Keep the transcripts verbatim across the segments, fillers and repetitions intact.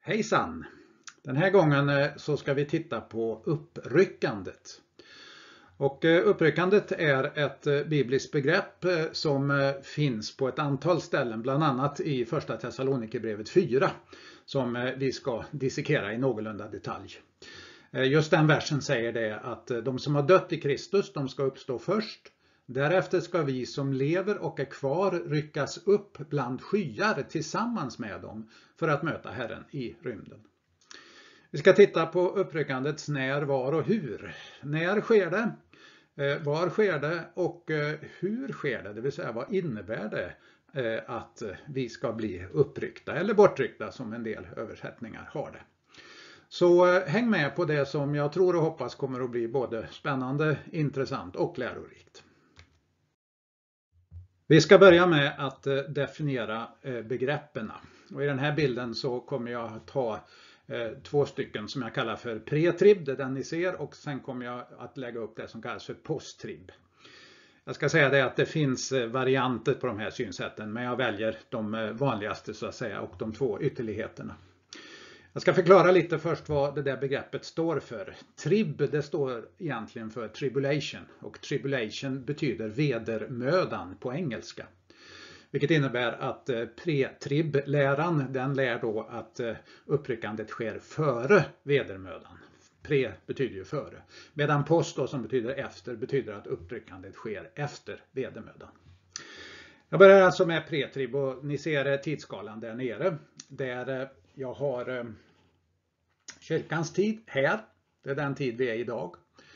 Hejsan! Den här gången så ska vi titta på uppryckandet. Och uppryckandet är ett bibliskt begrepp som finns på ett antal ställen, bland annat i första Thessalonikerbrevet fyra, som vi ska dissekera i någorlunda detalj. Just den versen säger det att de som har dött i Kristus, de ska uppstå först. Därefter ska vi som lever och är kvar ryckas upp bland skyar tillsammans med dem för att möta Herren i rymden. Vi ska titta på uppryckandets när, var och hur. När sker det? Var sker det? Och hur sker det? Det vill säga, vad innebär det att vi ska bli uppryckta eller bortryckta, som en del översättningar har det. Så häng med på det som jag tror och hoppas kommer att bli både spännande, intressant och lärorikt. Vi ska börja med att definiera begreppen. Och i den här bilden så kommer jag att ha två stycken som jag kallar för pretrib, det är den ni ser, och sen kommer jag att lägga upp det som kallas för posttrib. Jag ska säga det att det finns varianter på de här synsätten, men jag väljer de vanligaste så att säga och de två ytterligheterna. Jag ska förklara lite först vad det där begreppet står för. Trib, det står egentligen för tribulation, och tribulation betyder vedermödan på engelska. Vilket innebär att pre-trib-läran, den lär då att uppryckandet sker före vedermödan. Pre betyder ju före. Medan post då, som betyder efter, betyder att uppryckandet sker efter vedermödan. Jag börjar alltså med pre-trib, och ni ser tidsskalan där nere. Där jag har kyrkans tid här. Det är den tid vi är idag.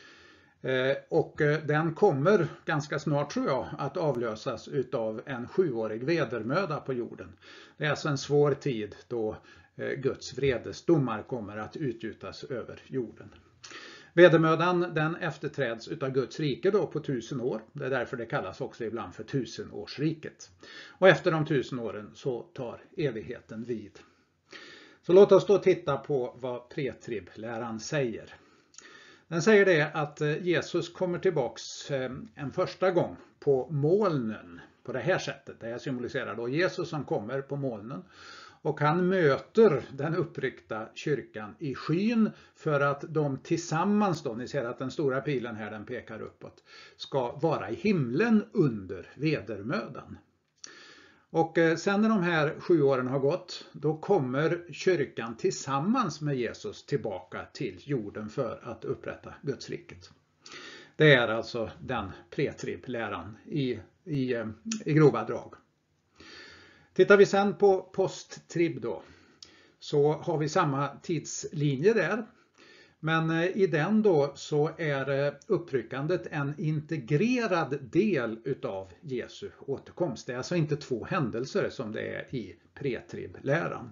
Och den kommer ganska snart, tror jag, att avlösas utav en sjuårig vedermöda på jorden. Det är alltså en svår tid då Guds vredesdomar kommer att utgjutas över jorden. Vedermödan, den efterträds utav Guds rike då på tusen år. Det är därför det kallas också ibland för tusenårsriket. Och efter de tusen åren så tar evigheten vid. Så låt oss då titta på vad pretrib-läran säger. Den säger det att Jesus kommer tillbaks en första gång på molnen på det här sättet. Det här symboliserar då Jesus som kommer på molnen. Och han möter den uppryckta kyrkan i skyn för att de tillsammans då, ni ser att den stora pilen här den pekar uppåt, ska vara i himlen under vedermödan. Och sen när de här sju åren har gått, då kommer kyrkan tillsammans med Jesus tillbaka till jorden för att upprätta Guds riket. Det är alltså den pretrib-läran i, i, i grova drag. Tittar vi sen på posttrib då, så har vi samma tidslinje där. Men i den då så är uppryckandet en integrerad del utav Jesu återkomst. Det är alltså inte två händelser som det är i pretrib-läran.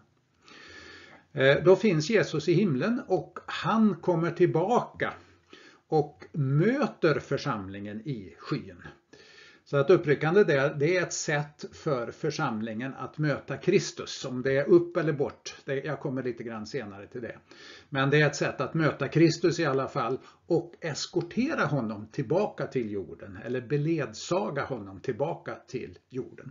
Då finns Jesus i himlen och han kommer tillbaka och möter församlingen i skyn. Så att uppryckande där, det är ett sätt för församlingen att möta Kristus. Om det är upp eller bort, det, jag kommer lite grann senare till det. Men det är ett sätt att möta Kristus i alla fall och eskortera honom tillbaka till jorden. Eller beledsaga honom tillbaka till jorden.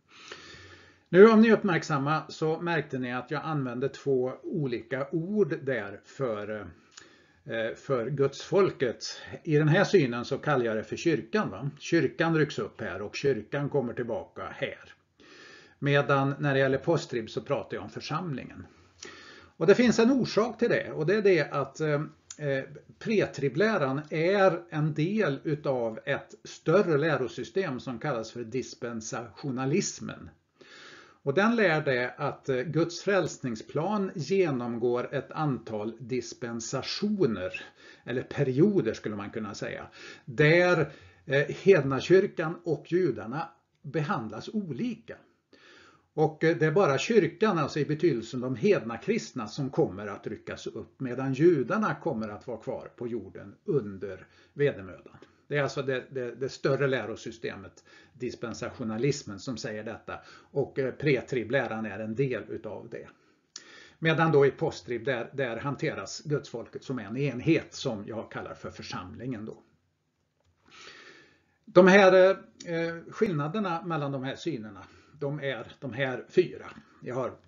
Nu om ni är uppmärksamma så märkte ni att jag använde två olika ord där för... för Guds folket. I den här synen så kallar jag det för kyrkan. Va? Kyrkan rycks upp här och kyrkan kommer tillbaka här. Medan när det gäller posttrib så pratar jag om församlingen. Och det finns en orsak till det, och det är det att eh, pretribläran är en del utav ett större lärosystem som kallas för dispensationalismen. Och den lär det att Guds frälsningsplan genomgår ett antal dispensationer, eller perioder skulle man kunna säga, där hednakyrkan och judarna behandlas olika. Och det är bara kyrkan, alltså i betydelsen de hedna kristna, som kommer att ryckas upp, medan judarna kommer att vara kvar på jorden under vedermödan. Det är alltså det, det, det större lärosystemet, dispensationalismen, som säger detta. Och pretrib-läran är en del utav det. Medan då i posttrib, där, där hanteras gudsfolket som en enhet som jag kallar för församlingen då. De här eh, skillnaderna mellan de här synerna, de är de här fyra. Jag har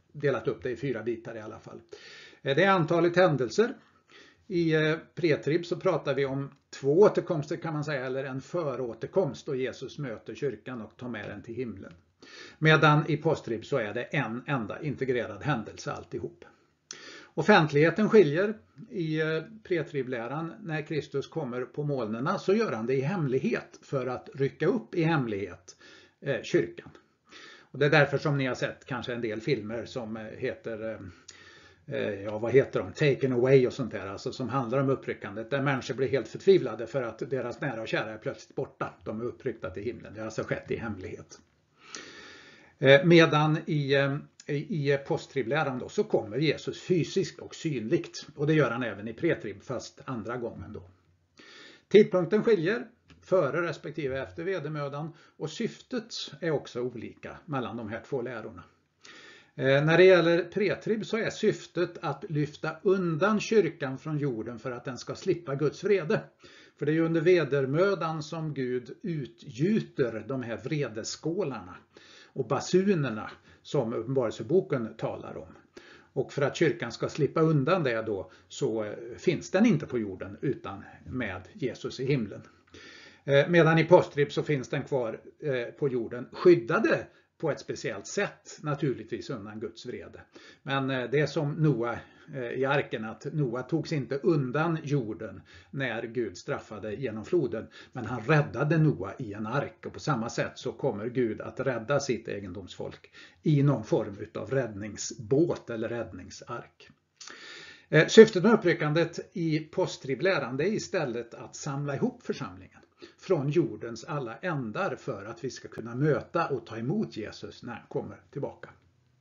delat upp det i fyra bitar i alla fall. Det är antalet händelser. I pretrib så pratar vi om två återkomster kan man säga, eller en föråterkomst då Jesus möter kyrkan och tar med den till himlen. Medan i posttrib så är det en enda integrerad händelse alltihop. Offentligheten skiljer. I pretribläran när Kristus kommer på molnerna så gör han det i hemlighet för att rycka upp i hemlighet eh, kyrkan. Och det är därför som ni har sett kanske en del filmer som heter, eh, ja vad heter de, Taken Away och sånt där, alltså som handlar om uppryckandet. Där människor blir helt förtvivlade för att deras nära och kära är plötsligt borta. De är uppryckta till himlen. Det har alltså skett i hemlighet. Eh, medan i eh, I posttribläran då så kommer Jesus fysiskt och synligt, och det gör han även i pretrib fast andra gången då. Tidpunkten skiljer före respektive efter vedermödan, och syftet är också olika mellan de här två lärorna. Eh, när det gäller pretrib så är syftet att lyfta undan kyrkan från jorden för att den ska slippa Guds vrede. För det är ju under vedermödan som Gud utgjuter de här vredeskålarna och basunerna som Uppenbarelseboken talar om. Och för att kyrkan ska slippa undan det då så finns den inte på jorden utan med Jesus i himlen. Medan i posttrib så finns den kvar på jorden skyddade på ett speciellt sätt, naturligtvis undan Guds vrede. Men det är som Noa i arken, att Noa togs inte undan jorden när Gud straffade genom floden, men han räddade Noa i en ark, och på samma sätt så kommer Gud att rädda sitt egendomsfolk i någon form av räddningsbåt eller räddningsark. Syftet med uppryckandet i posttribläran är istället att samla ihop församlingen från jordens alla ändar för att vi ska kunna möta och ta emot Jesus när han kommer tillbaka.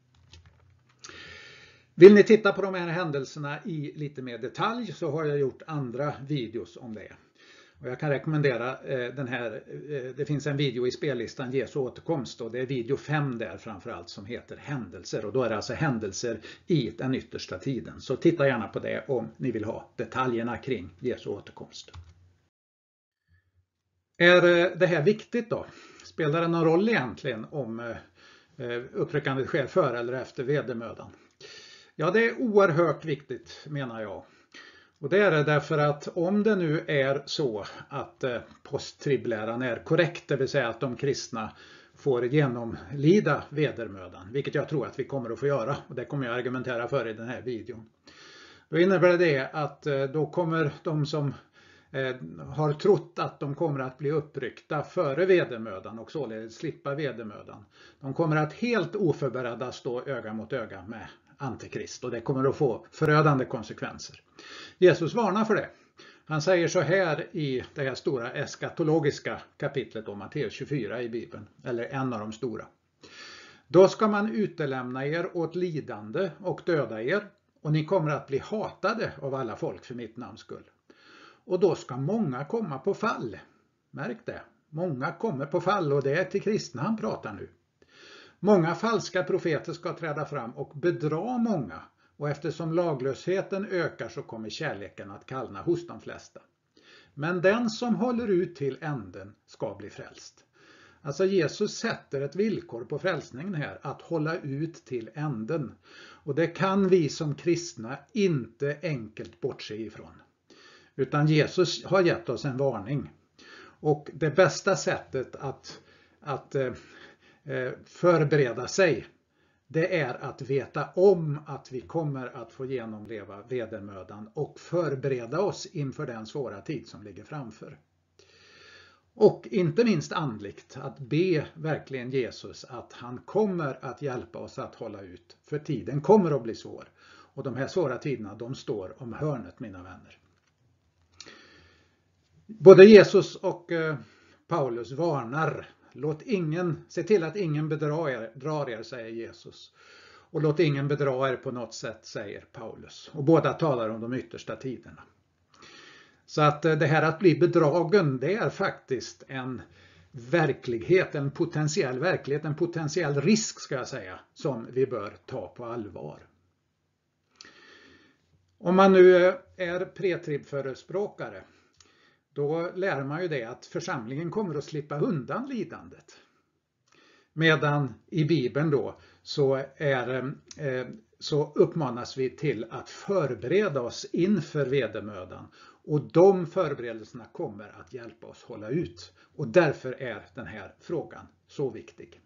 Vill ni titta på de här händelserna i lite mer detalj så har jag gjort andra videos om det. Och jag kan rekommendera den här, det finns en video i spellistan Jesu återkomst, och det är video fem där framförallt som heter händelser, och då är det alltså händelser i den yttersta tiden. Så titta gärna på det om ni vill ha detaljerna kring Jesu återkomst. Är det här viktigt då? Spelar det någon roll egentligen om uppryckandet sker före eller efter vedermödan? Ja, det är oerhört viktigt menar jag. Och det är det därför att om det nu är så att posttribläran är korrekt, det vill säga att de kristna får genomlida vedermödan, vilket jag tror att vi kommer att få göra, och det kommer jag argumentera för i den här videon. Då innebär det att då kommer de som har trott att de kommer att bli uppryckta före vedermödan och således slippa vedermödan. De kommer att helt oförberedda stå öga mot öga med Antikrist, och det kommer att få förödande konsekvenser. Jesus varnar för det. Han säger så här i det här stora eskatologiska kapitlet om Matteus tjugofyra i Bibeln, eller en av de stora. Då ska man utelämna er åt lidande och döda er, och ni kommer att bli hatade av alla folk för mitt namns skull. Och då ska många komma på fall. Märk det. Många kommer på fall, och det är till kristna han pratar nu. Många falska profeter ska träda fram och bedra många. Och eftersom laglösheten ökar så kommer kärleken att kallna hos de flesta. Men den som håller ut till änden ska bli frälst. Alltså Jesus sätter ett villkor på frälsningen här, att hålla ut till änden. Och det kan vi som kristna inte enkelt bortse ifrån. Utan Jesus har gett oss en varning. Och det bästa sättet att, att eh, förbereda sig, det är att veta om att vi kommer att få genomleva vedermödan och förbereda oss inför den svåra tid som ligger framför. Och inte minst andligt att be verkligen Jesus att han kommer att hjälpa oss att hålla ut, för tiden kommer att bli svår. Och de här svåra tiderna, de står om hörnet, mina vänner. Både Jesus och Paulus varnar. Låt ingen, se till att ingen bedrar er, drar er, säger Jesus. Och låt ingen bedra er på något sätt, säger Paulus. Och båda talar om de yttersta tiderna. Så att det här att bli bedragen, det är faktiskt en verklighet, en potentiell verklighet, en potentiell risk ska jag säga, som vi bör ta på allvar. Om man nu är pretrib-förespråkare, då lär man ju det att församlingen kommer att slippa undan lidandet. Medan i Bibeln då så, är, så uppmanas vi till att förbereda oss inför vedermödan. Och de förberedelserna kommer att hjälpa oss hålla ut. Och därför är den här frågan så viktig.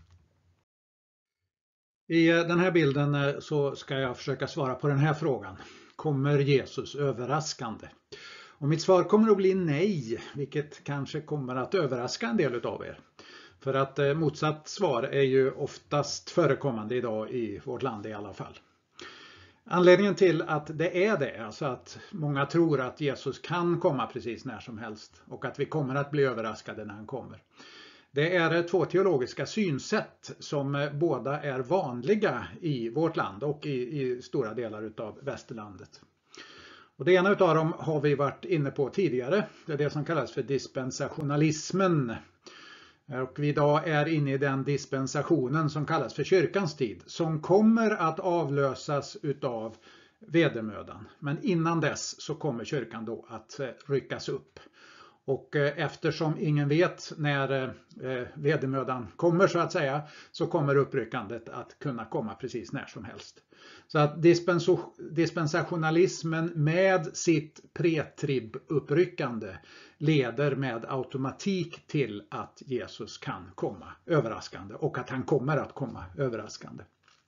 I den här bilden så ska jag försöka svara på den här frågan. Kommer Jesus överraskande? Och mitt svar kommer att bli nej, vilket kanske kommer att överraska en del av er. För att motsatt svar är ju oftast förekommande idag i vårt land i alla fall. Anledningen till att det är det, alltså att många tror att Jesus kan komma precis när som helst och att vi kommer att bli överraskade när han kommer. Det är två teologiska synsätt som båda är vanliga i vårt land och i, i stora delar av västerlandet. Och det ena av dem har vi varit inne på tidigare, det är det som kallas för dispensationalismen. Och vi idag är inne i den dispensationen som kallas för kyrkans tid, som kommer att avlösas utav vedermödan. Men innan dess så kommer kyrkan då att ryckas upp. Och eftersom ingen vet när vedermödan kommer så att säga, så kommer uppryckandet att kunna komma precis när som helst. Så att dispensationalismen med sitt pretrib-uppryckande leder med automatik till att Jesus kan komma överraskande och att han kommer att komma överraskande.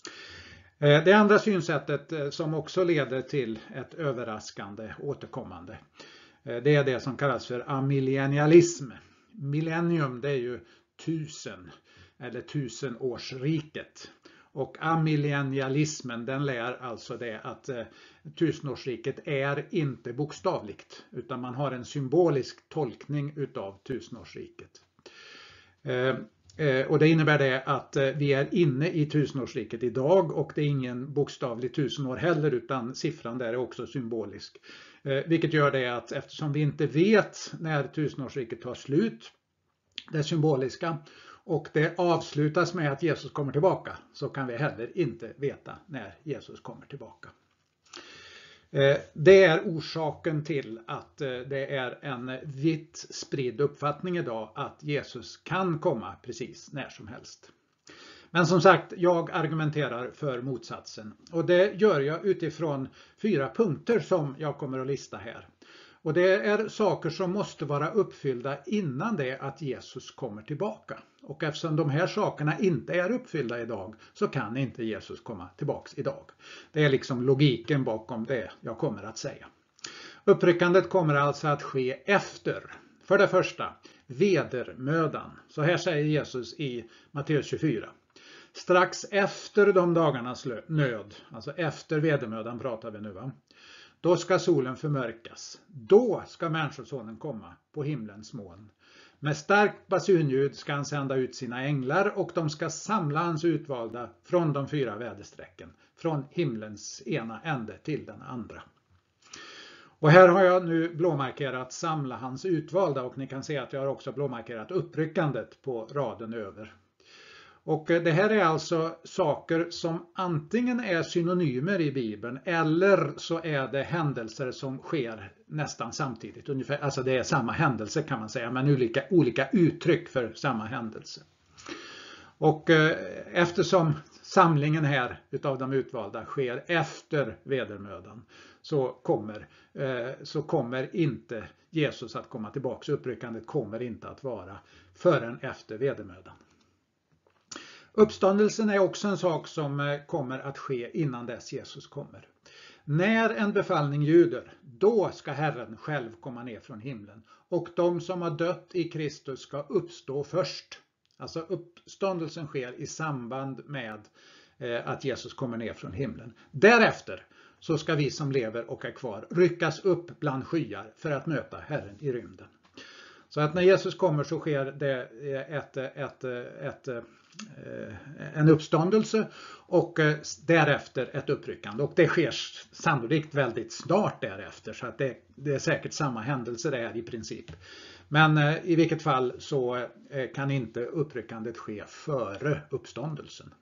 Det andra synsättet som också leder till ett överraskande återkommande, det är det som kallas för amillennialism. Millennium, det är ju tusen eller tusenårsriket. Och amillennialismen, den lär alltså det att eh, tusenårsriket är inte bokstavligt, utan man har en symbolisk tolkning utav tusenårsriket. Eh, eh, och det innebär det att eh, vi är inne i tusenårsriket idag, och det är ingen bokstavlig tusenår heller, utan siffran där är också symbolisk. Eh, vilket gör det att eftersom vi inte vet när tusenårsriket tar slut, det symboliska, och det avslutas med att Jesus kommer tillbaka, så kan vi heller inte veta när Jesus kommer tillbaka. Det är orsaken till att det är en vitt spridd uppfattning idag att Jesus kan komma precis när som helst. Men som sagt, jag argumenterar för motsatsen, och det gör jag utifrån fyra punkter som jag kommer att lista här. Och det är saker som måste vara uppfyllda innan det att Jesus kommer tillbaka. Och eftersom de här sakerna inte är uppfyllda idag, så kan inte Jesus komma tillbaks idag. Det är liksom logiken bakom det jag kommer att säga. Uppryckandet kommer alltså att ske efter, för det första, vedermödan. Så här säger Jesus i Matteus tjugofyra. Strax efter de dagarnas nöd, alltså efter vedermödan pratar vi nu va. Då ska solen förmörkas. Då ska människosonen komma på himlens moln. Med starkt basunljud ska han sända ut sina änglar, och de ska samla hans utvalda från de fyra väderstrecken. Från himlens ena ände till den andra. Och här har jag nu blåmarkerat samla hans utvalda, och ni kan se att jag har också blåmarkerat uppryckandet på raden över. Och det här är alltså saker som antingen är synonymer i Bibeln, eller så är det händelser som sker nästan samtidigt. Ungefär, alltså det är samma händelse kan man säga, men olika, olika uttryck för samma händelse. Och eftersom samlingen här utav de utvalda sker efter vedermödan, så kommer, så kommer inte Jesus att komma tillbaka. Uppryckandet kommer inte att vara förrän efter vedermödan. Uppståndelsen är också en sak som kommer att ske innan dess Jesus kommer. När en befallning ljuder, då ska Herren själv komma ner från himlen. Och de som har dött i Kristus ska uppstå först. Alltså uppståndelsen sker i samband med att Jesus kommer ner från himlen. Därefter så ska vi som lever och är kvar ryckas upp bland skyar för att möta Herren i rymden. Så att när Jesus kommer så sker det ett, ett, ett, ett, en uppståndelse och därefter ett uppryckande. Och det sker sannolikt väldigt snart därefter, så att det, det är säkert samma händelse där i princip. Men i vilket fall så kan inte uppryckandet ske före uppståndelsen.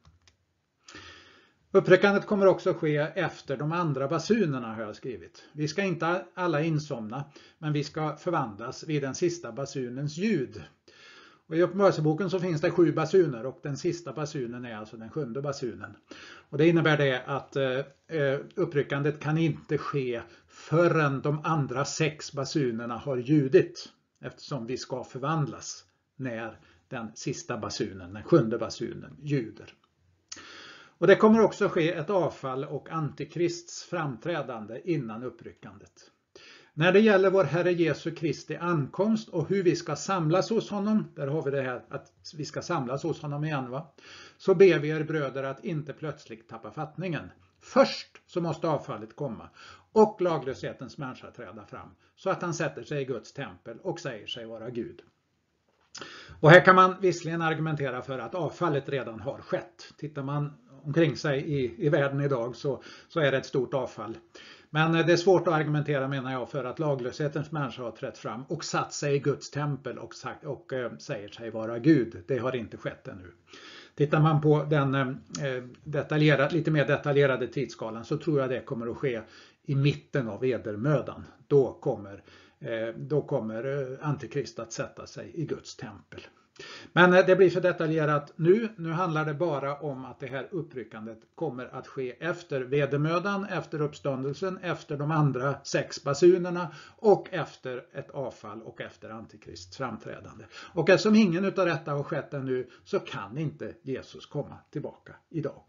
Uppryckandet kommer också ske efter de andra basunerna har jag skrivit. Vi ska inte alla insomna, men vi ska förvandlas vid den sista basunens ljud. Och i Uppenbarelseboken så finns det sju basuner och den sista basunen är alltså den sjunde basunen. Och det innebär det att eh, uppryckandet kan inte ske förrän de andra sex basunerna har ljudit. Eftersom vi ska förvandlas när den sista basunen, den sjunde basunen, ljuder. Och det kommer också ske ett avfall och antikrists framträdande innan uppryckandet. När det gäller vår Herre Jesu Kristi ankomst och hur vi ska samlas hos honom, där har vi det här att vi ska samlas hos honom igen va, så ber vi er bröder att inte plötsligt tappa fattningen. Först så måste avfallet komma och laglöshetens människa träda fram så att han sätter sig i Guds tempel och säger sig vara Gud. Och här kan man visserligen argumentera för att avfallet redan har skett. Tittar man omkring sig i, i världen idag så, så är det ett stort avfall. Men det är svårt att argumentera menar jag för att laglöshetens människa har trätt fram och satt sig i Guds tempel och, sagt, och äh, säger sig vara Gud. Det har inte skett ännu. Tittar man på den äh, detaljerad, lite mer detaljerade tidsskalan så tror jag det kommer att ske i mitten av vedermödan. Då kommer, äh, då kommer äh, Antikrist att sätta sig i Guds tempel. Men det blir för detaljerat nu. Nu handlar det bara om att det här uppryckandet kommer att ske efter vedermödan, efter uppståndelsen, efter de andra sex basunerna och efter ett avfall och efter Antikrists framträdande. Och eftersom ingen utav detta har skett ännu så kan inte Jesus komma tillbaka idag.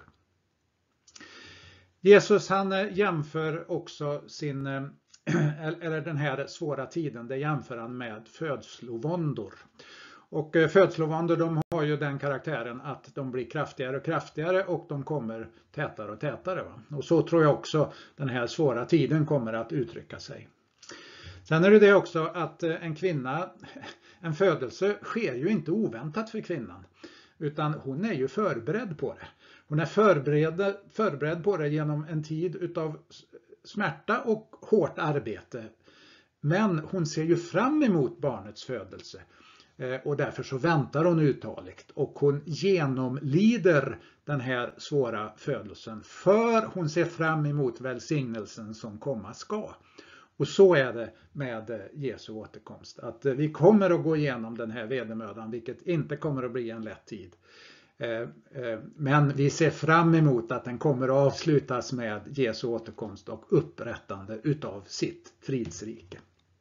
Jesus han jämför också sin, eller den här svåra tiden, det jämför han med födslovåndor. Och födslovåndor de har ju den karaktären att de blir kraftigare och kraftigare och de kommer tätare och tätare. Va? Och så tror jag också den här svåra tiden kommer att uttrycka sig. Sen är det det också att en kvinna, en födelse sker ju inte oväntat för kvinnan. Utan hon är ju förberedd på det. Hon är förberedd, förberedd på det genom en tid utav smärta och hårt arbete. Men hon ser ju fram emot barnets födelse. Och därför så väntar hon uthålligt och hon genomlider den här svåra födelsen för hon ser fram emot välsignelsen som komma ska. Och så är det med Jesu återkomst. Att vi kommer att gå igenom den här vedermödan vilket inte kommer att bli en lätt tid. Men vi ser fram emot att den kommer att avslutas med Jesu återkomst och upprättande utav sitt fridsrike.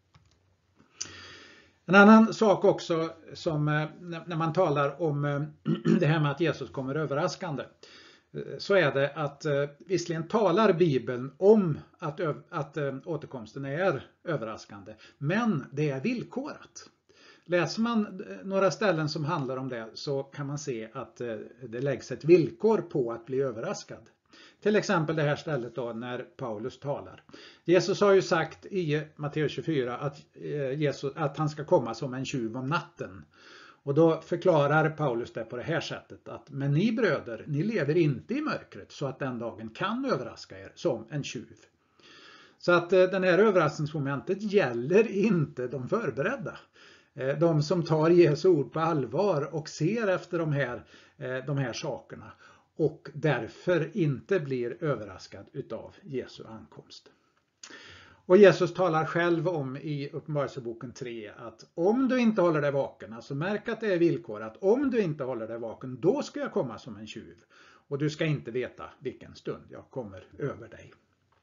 En annan sak också som när man talar om det här med att Jesus kommer överraskande så är det att visserligen talar Bibeln om att, att återkomsten är överraskande men det är villkorat. Läser man några ställen som handlar om det så kan man se att det läggs ett villkor på att bli överraskad. Till exempel det här stället då när Paulus talar. Jesus har ju sagt i Matteus tjugofyra att, Jesus, att han ska komma som en tjuv om natten. Och då förklarar Paulus det på det här sättet att men ni bröder, ni lever inte i mörkret så att den dagen kan överraska er som en tjuv. Så att den här överraskningsmomentet gäller inte de förberedda. De som tar Jesu ord på allvar och ser efter de här, de här sakerna. Och därför inte blir överraskad utav Jesu ankomst. Och Jesus talar själv om i Uppenbarelseboken tre att om du inte håller dig vaken, alltså märk att det är villkorat, om du inte håller dig vaken då ska jag komma som en tjuv. Och du ska inte veta vilken stund jag kommer över dig.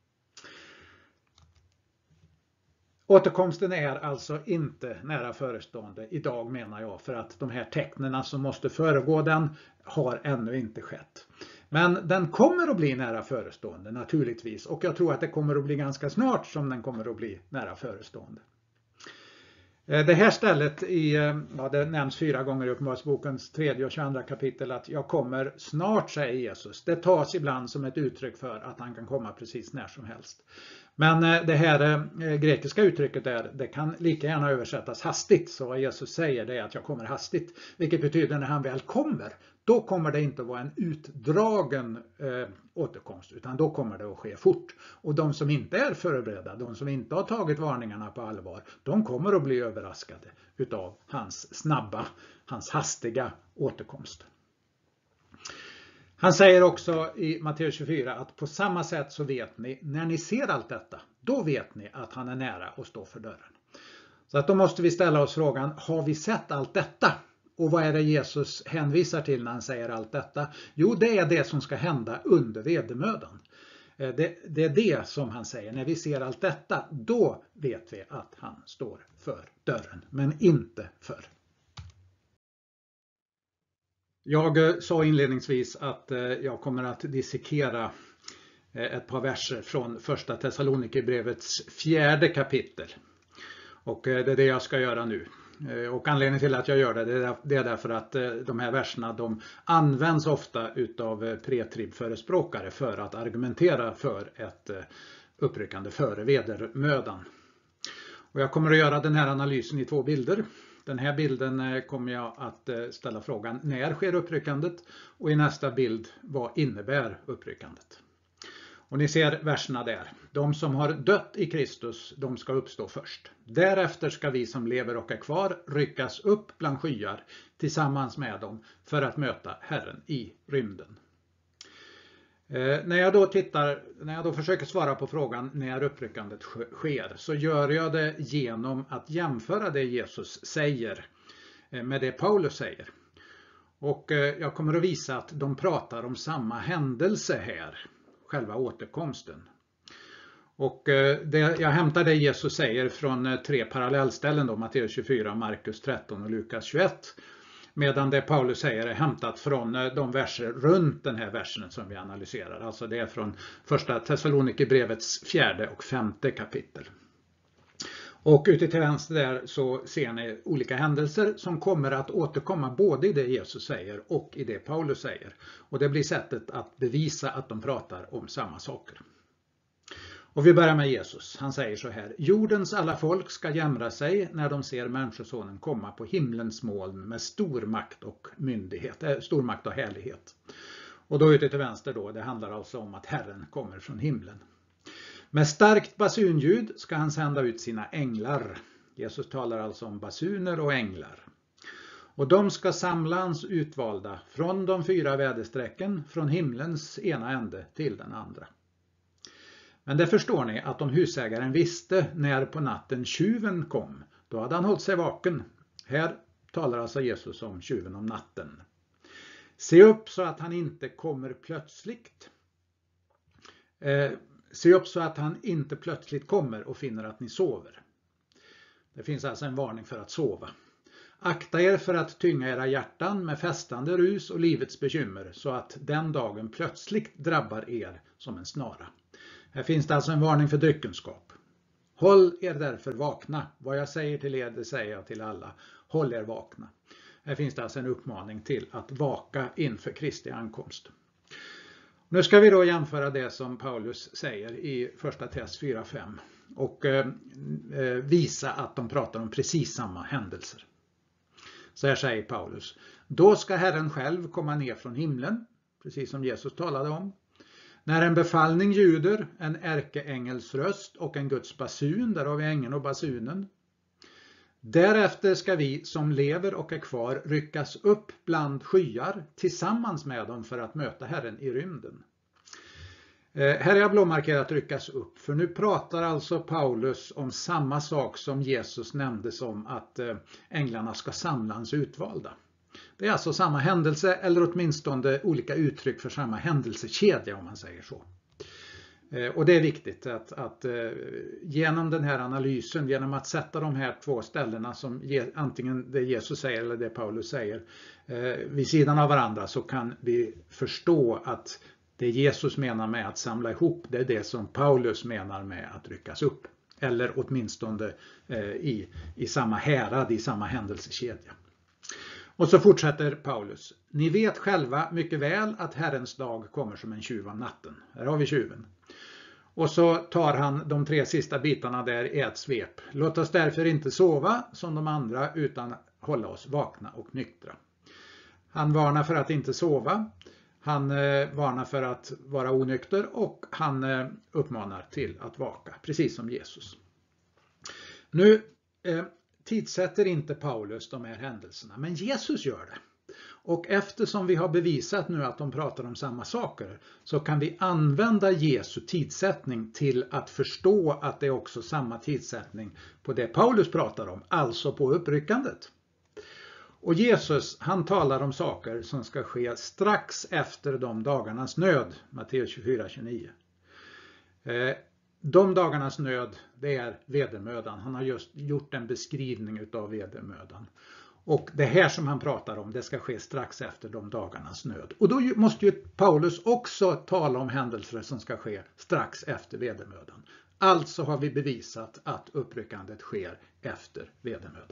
Återkomsten är alltså inte nära förestående idag menar jag för att de här tecknen som måste föregå den har ännu inte skett. Men den kommer att bli nära förestående naturligtvis och jag tror att det kommer att bli ganska snart som den kommer att bli nära förestående. Det här stället i, ja, det nämns fyra gånger i Uppenbarelsebokens tredje och tjugoandra kapitel att jag kommer snart säger Jesus. Det tas ibland som ett uttryck för att han kan komma precis när som helst. Men det här grekiska uttrycket där, det kan lika gärna översättas hastigt. Så vad Jesus säger det är att jag kommer hastigt. Vilket betyder när han väl kommer, då kommer det inte att vara en utdragen eh, återkomst. Utan då kommer det att ske fort. Och de som inte är förberedda, de som inte har tagit varningarna på allvar, de kommer att bli överraskade utav hans snabba, hans hastiga återkomst. Han säger också i Matteus tjugofyra att på samma sätt så vet ni, när ni ser allt detta, då vet ni att han är nära och står för dörren. Så att då måste vi ställa oss frågan, har vi sett allt detta? Och vad är det Jesus hänvisar till när han säger allt detta? Jo, det är det som ska hända under vedermödan. Det, det är det som han säger. När vi ser allt detta, då vet vi att han står för dörren, men inte för. Jag sa inledningsvis att jag kommer att dissekera ett par verser från första Thessalonikerbrevets fjärde kapitel. Och det är det jag ska göra nu. Och anledningen till att jag gör det, det är därför att de här verserna de används ofta utav pretrib-förespråkare för att argumentera för ett uppryckande före vedermödan. Och jag kommer att göra den här analysen i två bilder. Den här bilden kommer jag att ställa frågan: när sker uppryckandet? Och i nästa bild, vad innebär uppryckandet? Och ni ser verserna där. De som har dött i Kristus, de ska uppstå först. Därefter ska vi som lever och är kvar ryckas upp bland skyar tillsammans med dem för att möta Herren i rymden. Eh, när jag då tittar, när jag då försöker svara på frågan när uppryckandet sker, så gör jag det genom att jämföra det Jesus säger med det Paulus säger. Och eh, jag kommer att visa att de pratar om samma händelse här. Själva återkomsten. Och det, jag hämtar det Jesus säger från tre parallellställen då, Matteus tjugofyra, Markus tretton och Lukas tjugoett. Medan det Paulus säger är hämtat från de verser runt den här versen som vi analyserar. Alltså det är från första Thessalonikerbrevets fjärde och femte kapitel. Och ute till vänster där så ser ni olika händelser som kommer att återkomma både i det Jesus säger och i det Paulus säger. Och det blir sättet att bevisa att de pratar om samma saker. Och vi börjar med Jesus. Han säger så här: jordens alla folk ska jämra sig när de ser människosonen komma på himlens moln med stor makt och myndighet, äh, stor makt och härlighet. Och då ute till vänster då, det handlar alltså om att Herren kommer från himlen. Med starkt basunljud ska han sända ut sina änglar. Jesus talar alltså om basuner och änglar. Och de ska samla hans utvalda från de fyra väderstrecken, från himlens ena ände till den andra. Men det förstår ni att om husägaren visste när på natten tjuven kom, då hade han hållit sig vaken. Här talar alltså Jesus om tjuven om natten. Se upp så att han inte kommer plötsligt. Eh, Se upp så att han inte plötsligt kommer och finner att ni sover. Det finns alltså en varning för att sova. Akta er för att tynga era hjärtan med festande rus och livets bekymmer, så att den dagen plötsligt drabbar er som en snara. Här finns det alltså en varning för dryckenskap. Håll er därför vakna. Vad jag säger till er, det säger jag till alla. Håll er vakna. Här finns det alltså en uppmaning till att vaka inför Kristi ankomst. Nu ska vi då jämföra det som Paulus säger i första Tess fyra fem och eh, visa att de pratar om precis samma händelser. Så här säger Paulus: då ska Herren själv komma ner från himlen, precis som Jesus talade om. När en befallning ljuder, en ärkeängels röst och en Guds basun, där har vi ängeln och basunen. Därefter ska vi som lever och är kvar ryckas upp bland skyar tillsammans med dem för att möta Herren i rymden. Eh, här är jag blåmarkerat ryckas upp, för nu pratar alltså Paulus om samma sak som Jesus nämnde som att eh, änglarna ska samla hans utvalda. Det är alltså samma händelse, eller åtminstone olika uttryck för samma händelsekedja, om man säger så. Och det är viktigt att, att genom den här analysen, genom att sätta de här två ställena som antingen det Jesus säger eller det Paulus säger vid sidan av varandra, så kan vi förstå att det Jesus menar med att samla ihop, det är det som Paulus menar med att ryckas upp. Eller åtminstone i, i samma härad, i samma händelsekedja. Och så fortsätter Paulus: ni vet själva mycket väl att Herrens dag kommer som en tjuv av natten. Här har vi tjuven. Och så tar han de tre sista bitarna där i ett svep. Låt oss därför inte sova som de andra, utan hålla oss vakna och nyktra. Han varnar för att inte sova. Han eh, varnar för att vara onykter, och han eh, uppmanar till att vaka, precis som Jesus. Nu eh, tidsätter inte Paulus de här händelserna, men Jesus gör det. Och eftersom vi har bevisat nu att de pratar om samma saker, så kan vi använda Jesu tidsättning till att förstå att det är också samma tidsättning på det Paulus pratar om, alltså på uppryckandet. Och Jesus, han talar om saker som ska ske strax efter de dagarnas nöd, Matteus tjugofyra tjugonio. De dagarnas nöd, det är vedermödan. Han har just gjort en beskrivning utav vedermödan. Och det här som han pratar om, det ska ske strax efter de dagarnas nöd. Och då måste ju Paulus också tala om händelser som ska ske strax efter vedermödan. Alltså har vi bevisat att uppryckandet sker efter vedermödan.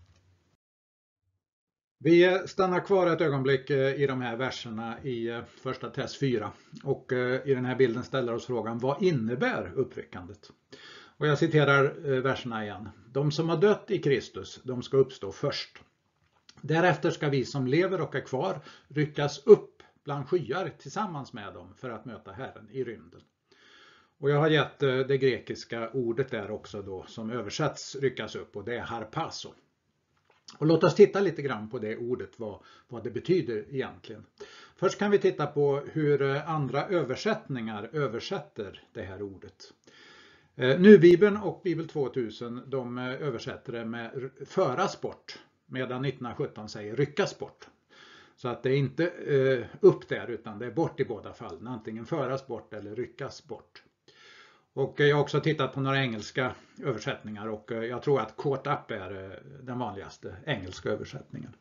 Vi stannar kvar ett ögonblick i de här verserna i första Tess fyra. Och i den här bilden ställer oss frågan, vad innebär uppryckandet? Och jag citerar verserna igen. De som har dött i Kristus, de ska uppstå först. Därefter ska vi som lever och är kvar ryckas upp bland skyar tillsammans med dem för att möta Herren i rymden. Och jag har gett det grekiska ordet där också då som översätts ryckas upp, och det är harpazo. Och låt oss titta lite grann på det ordet, vad, vad det betyder egentligen. Först kan vi titta på hur andra översättningar översätter det här ordet. Nu Bibeln och Bibel tvåtusen, de översätter det med föras bort, medan nittonhundrasjutton säger ryckas bort. Så att det är inte eh, upp där, utan det är bort i båda fallen, antingen föras bort eller ryckas bort. Och jag har också tittat på några engelska översättningar, och jag tror att caught up är den vanligaste engelska översättningen.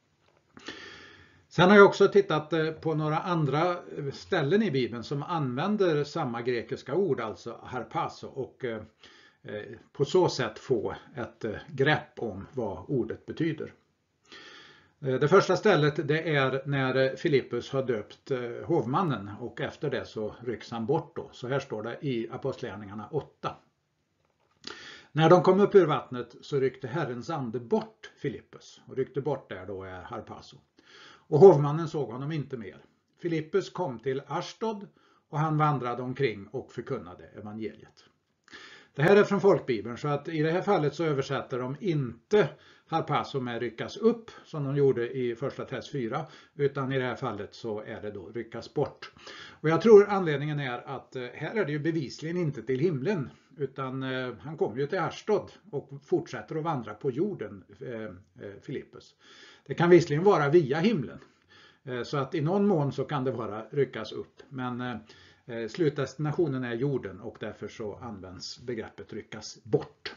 Sen har jag också tittat på några andra ställen i Bibeln som använder samma grekiska ord, alltså harpazo, och på så sätt få ett grepp om vad ordet betyder. Det första stället, det är när Filippus har döpt hovmannen, och efter det så rycks han bort då. Så här står det i Apostlagärningarna åtta. När de kom upp ur vattnet så ryckte Herrens ande bort Filippus, och ryckte bort där då är harpazo. Och hovmannen såg honom inte mer. Filippus kom till Ashdod, och han vandrade omkring och förkunnade evangeliet. Det här är från folkbibeln, så att i det här fallet så översätter de inte harpazo med ryckas upp som de gjorde i första Tess fyra, utan i det här fallet så är det då ryckas bort. Och jag tror anledningen är att här är det ju bevisligen inte till himlen, utan han kommer ju till Ashdod och fortsätter att vandra på jorden, Filippus. Det kan visserligen vara via himlen, så att i någon mån så kan det vara ryckas upp, men slutdestinationen är jorden, och därför så används begreppet ryckas bort.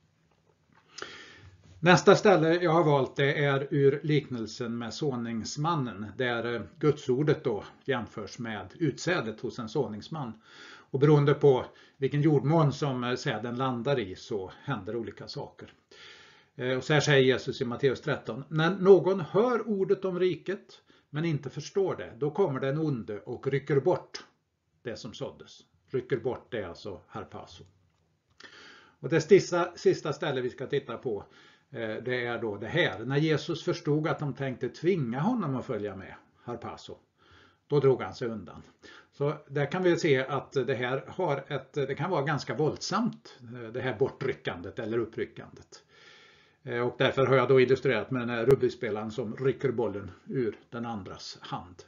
Nästa ställe jag har valt, det är ur liknelsen med såningsmannen, där gudsordet då jämförs med utsädet hos en såningsman. Och beroende på vilken jordmån som säden landar i så händer olika saker. Och så här säger Jesus i Matteus tretton. När någon hör ordet om riket men inte förstår det, då kommer den onde och rycker bort det som såddes. Rycker bort det, alltså harpazo. Och det sista, sista stället vi ska titta på, det är då det här. När Jesus förstod att de tänkte tvinga honom att följa med, harpazo, då drog han sig undan. Så där kan vi se att det här har ett, det kan vara ganska våldsamt, det här bortryckandet eller uppryckandet. Och därför har jag då illustrerat med den här rugbyspelaren som rycker bollen ur den andras hand.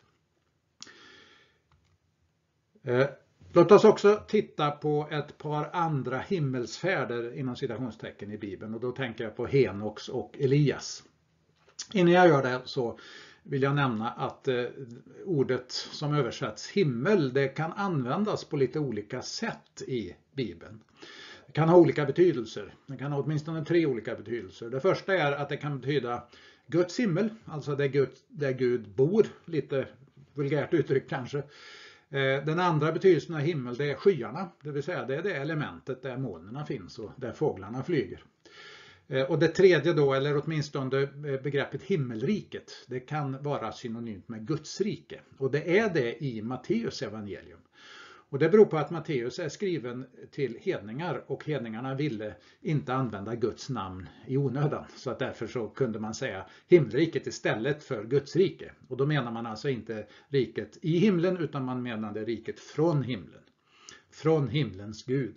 Låt oss också titta på ett par andra himmelsfärder inom citationstecken i Bibeln, och då tänker jag på Henoks och Elias. Innan jag gör det så vill jag nämna att ordet som översätts himmel, det kan användas på lite olika sätt i Bibeln. Det kan ha olika betydelser. Det kan ha åtminstone tre olika betydelser. Det första är att det kan betyda Guds himmel, alltså där Gud, där Gud bor, lite vulgärt uttryck kanske. Den andra betydelsen av himmel, det är skyarna, det vill säga det är det elementet där molnen finns och där fåglarna flyger. Och det tredje då, eller åtminstone begreppet himmelriket, det kan vara synonymt med Guds rike. Och det är det i Matteus evangelium. Och det beror på att Matteus är skriven till hedningar, och hedningarna ville inte använda Guds namn i onödan. Så att därför så kunde man säga himmelriket istället för Guds rike. Och då menar man alltså inte riket i himlen, utan man menade riket från himlen. Från himlens Gud.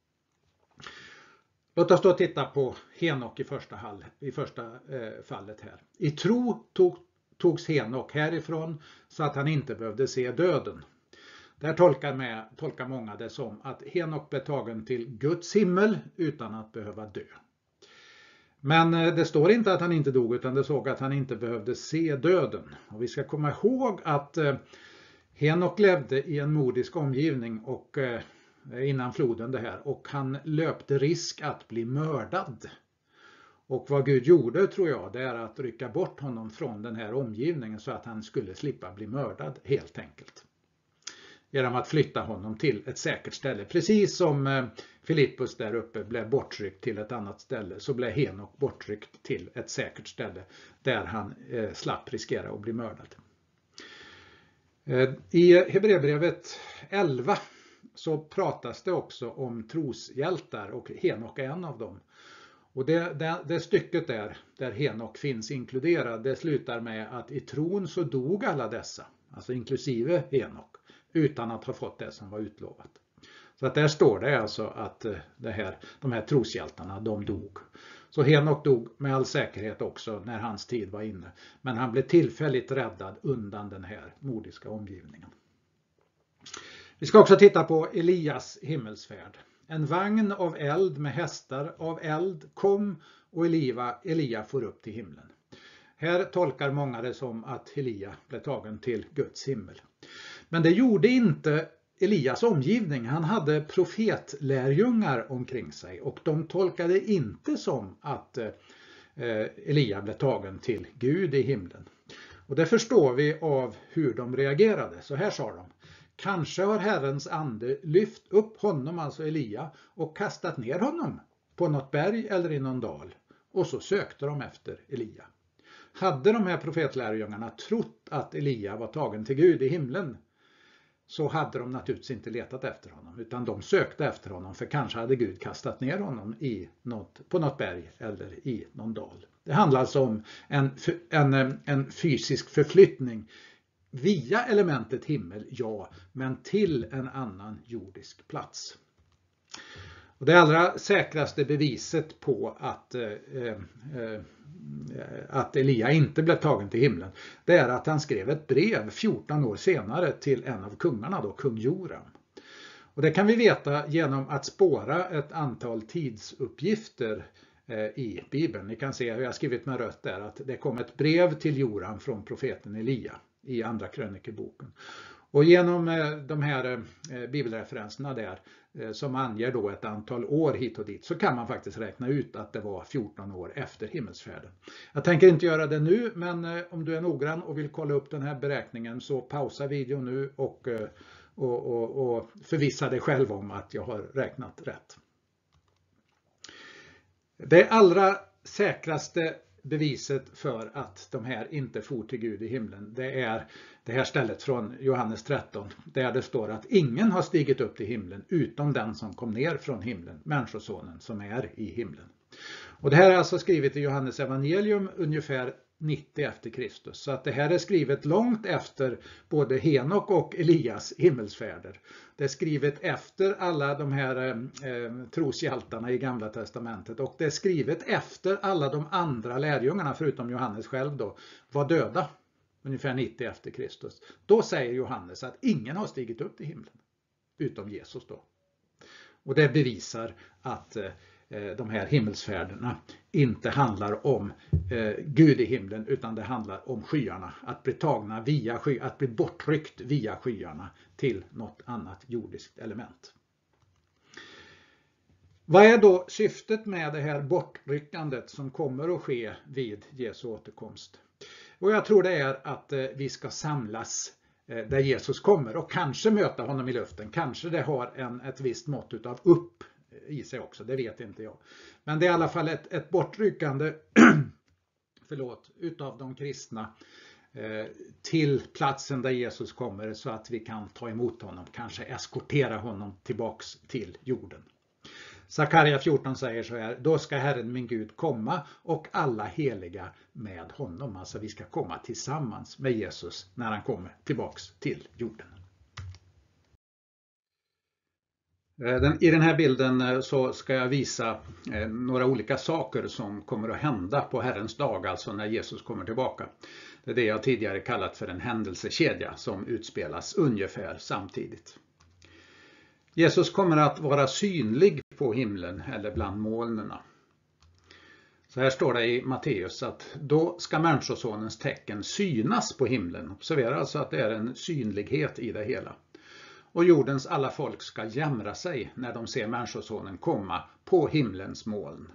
Låt oss då titta på Henok i första, hall, i första eh, fallet här. I tro tog, togs Henok härifrån så att han inte behövde se döden. Där tolkar, med, tolkar många det som att Henok blev tagen till Guds himmel utan att behöva dö. Men det står inte att han inte dog, utan det såg att han inte behövde se döden. Och vi ska komma ihåg att Henok levde i en mordisk omgivning och innan floden det här, och han löpte risk att bli mördad. Och vad Gud gjorde, tror jag, det är att rycka bort honom från den här omgivningen så att han skulle slippa bli mördad helt enkelt. Genom att flytta honom till ett säkert ställe. Precis som Filippus där uppe blev bortryckt till ett annat ställe, så blev Henok bortryckt till ett säkert ställe där han eh, slapp riskera att bli mördad. Eh, I Hebreerbrevet elva så pratas det också om troshjältar, och Henok är en av dem. Och det, det, det stycket där, där Henok finns inkluderad, det slutar med att i tron så dog alla dessa, alltså inklusive Henok, utan att ha fått det som var utlovat. Så att där står det alltså att det här, de här troshjältarna, de dog. Så Henok dog med all säkerhet också när hans tid var inne. Men han blev tillfälligt räddad undan den här mordiska omgivningen. Vi ska också titta på Elias himmelsfärd. En vagn av eld med hästar av eld kom och Elia, Elia får upp till himlen. Här tolkar många det som att Elia blev tagen till Guds himmel. Men det gjorde inte Elias omgivning. Han hade profetlärjungar omkring sig och de tolkade inte som att Elia blev tagen till Gud i himlen. Och det förstår vi av hur de reagerade. Så här sa de: kanske har Herrens ande lyft upp honom, alltså Elia, och kastat ner honom på något berg eller i någon dal. Och så sökte de efter Elia. Hade de här profetlärjungarna trott att Elia var tagen till Gud i himlen, så hade de naturligtvis inte letat efter honom, utan de sökte efter honom, för kanske hade Gud kastat ner honom i något, på något berg eller i någon dal. Det handlar alltså om en, en, en fysisk förflyttning via elementet himmel, ja, men till en annan jordisk plats. Och det allra säkraste beviset på att, eh, eh, att Elia inte blev tagen till himlen, det är att han skrev ett brev fjorton år senare till en av kungarna, då kung Joram. Och det kan vi veta genom att spåra ett antal tidsuppgifter eh, i Bibeln. Ni kan se hur jag skrivit med rött där att det kom ett brev till Joram från profeten Elia i andra krönikeboken. Och genom de här bibelreferenserna där som anger då ett antal år hit och dit, så kan man faktiskt räkna ut att det var fjorton år efter himmelsfärden. Jag tänker inte göra det nu, men om du är noggrann och vill kolla upp den här beräkningen, så pausa videon nu och, och, och, och förvissa dig själv om att jag har räknat rätt. Det allra säkraste beviset för att de här inte for till Gud i himlen, det är det här stället från Johannes tretton, där det står att ingen har stigit upp till himlen utom den som kom ner från himlen, människosonen som är i himlen. Och det här är alltså skrivet i Johannes evangelium ungefär nittio efter Kristus. Så att det här är skrivet långt efter både Henok och Elias himmelsfärder. Det är skrivet efter alla de här eh, troshjältarna i Gamla testamentet. Och det är skrivet efter alla de andra lärjungarna, förutom Johannes själv då, var döda. Ungefär nittio efter Kristus. Då säger Johannes att ingen har stigit upp till himlen. Utom Jesus då. Och det bevisar att eh, de här himmelsfärderna inte handlar om eh, Gud i himlen, utan det handlar om skyarna. Att bli tagna via sky, att bli bortryckt via skyarna till något annat jordiskt element. Vad är då syftet med det här bortryckandet som kommer att ske vid Jesu återkomst? Och jag tror det är att eh, vi ska samlas eh, där Jesus kommer och kanske möta honom i luften. Kanske det har en, ett visst mått av upp i sig också, det vet inte jag. Men det är i alla fall ett, ett bortryckande förlåt, utav de kristna eh, till platsen där Jesus kommer, så att vi kan ta emot honom, kanske eskortera honom tillbaks till jorden. Sakaria fjorton säger så här: då ska Herren min Gud komma och alla heliga med honom. Alltså vi ska komma tillsammans med Jesus när han kommer tillbaks till jorden. I den här bilden så ska jag visa några olika saker som kommer att hända på Herrens dag, alltså när Jesus kommer tillbaka. Det är det jag tidigare kallat för en händelsekedja som utspelas ungefär samtidigt. Jesus kommer att vara synlig på himlen eller bland molnerna. Så här står det i Matteus att då ska människosonens tecken synas på himlen. Observera alltså att det är en synlighet i det hela. Och jordens alla folk ska jämra sig när de ser människosonen komma på himlens moln.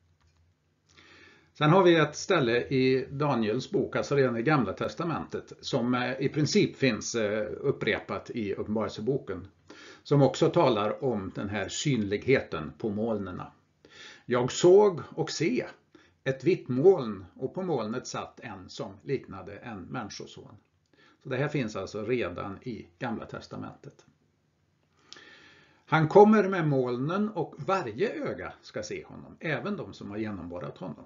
Sen har vi ett ställe i Daniels bok, alltså redan i Gamla testamentet, som i princip finns upprepat i Uppenbarelseboken. Som också talar om den här synligheten på molnerna. Jag såg och se ett vitt moln och på molnet satt en som liknade en människoson. Så det här finns alltså redan i Gamla testamentet. Han kommer med molnen och varje öga ska se honom, även de som har genomborrat honom.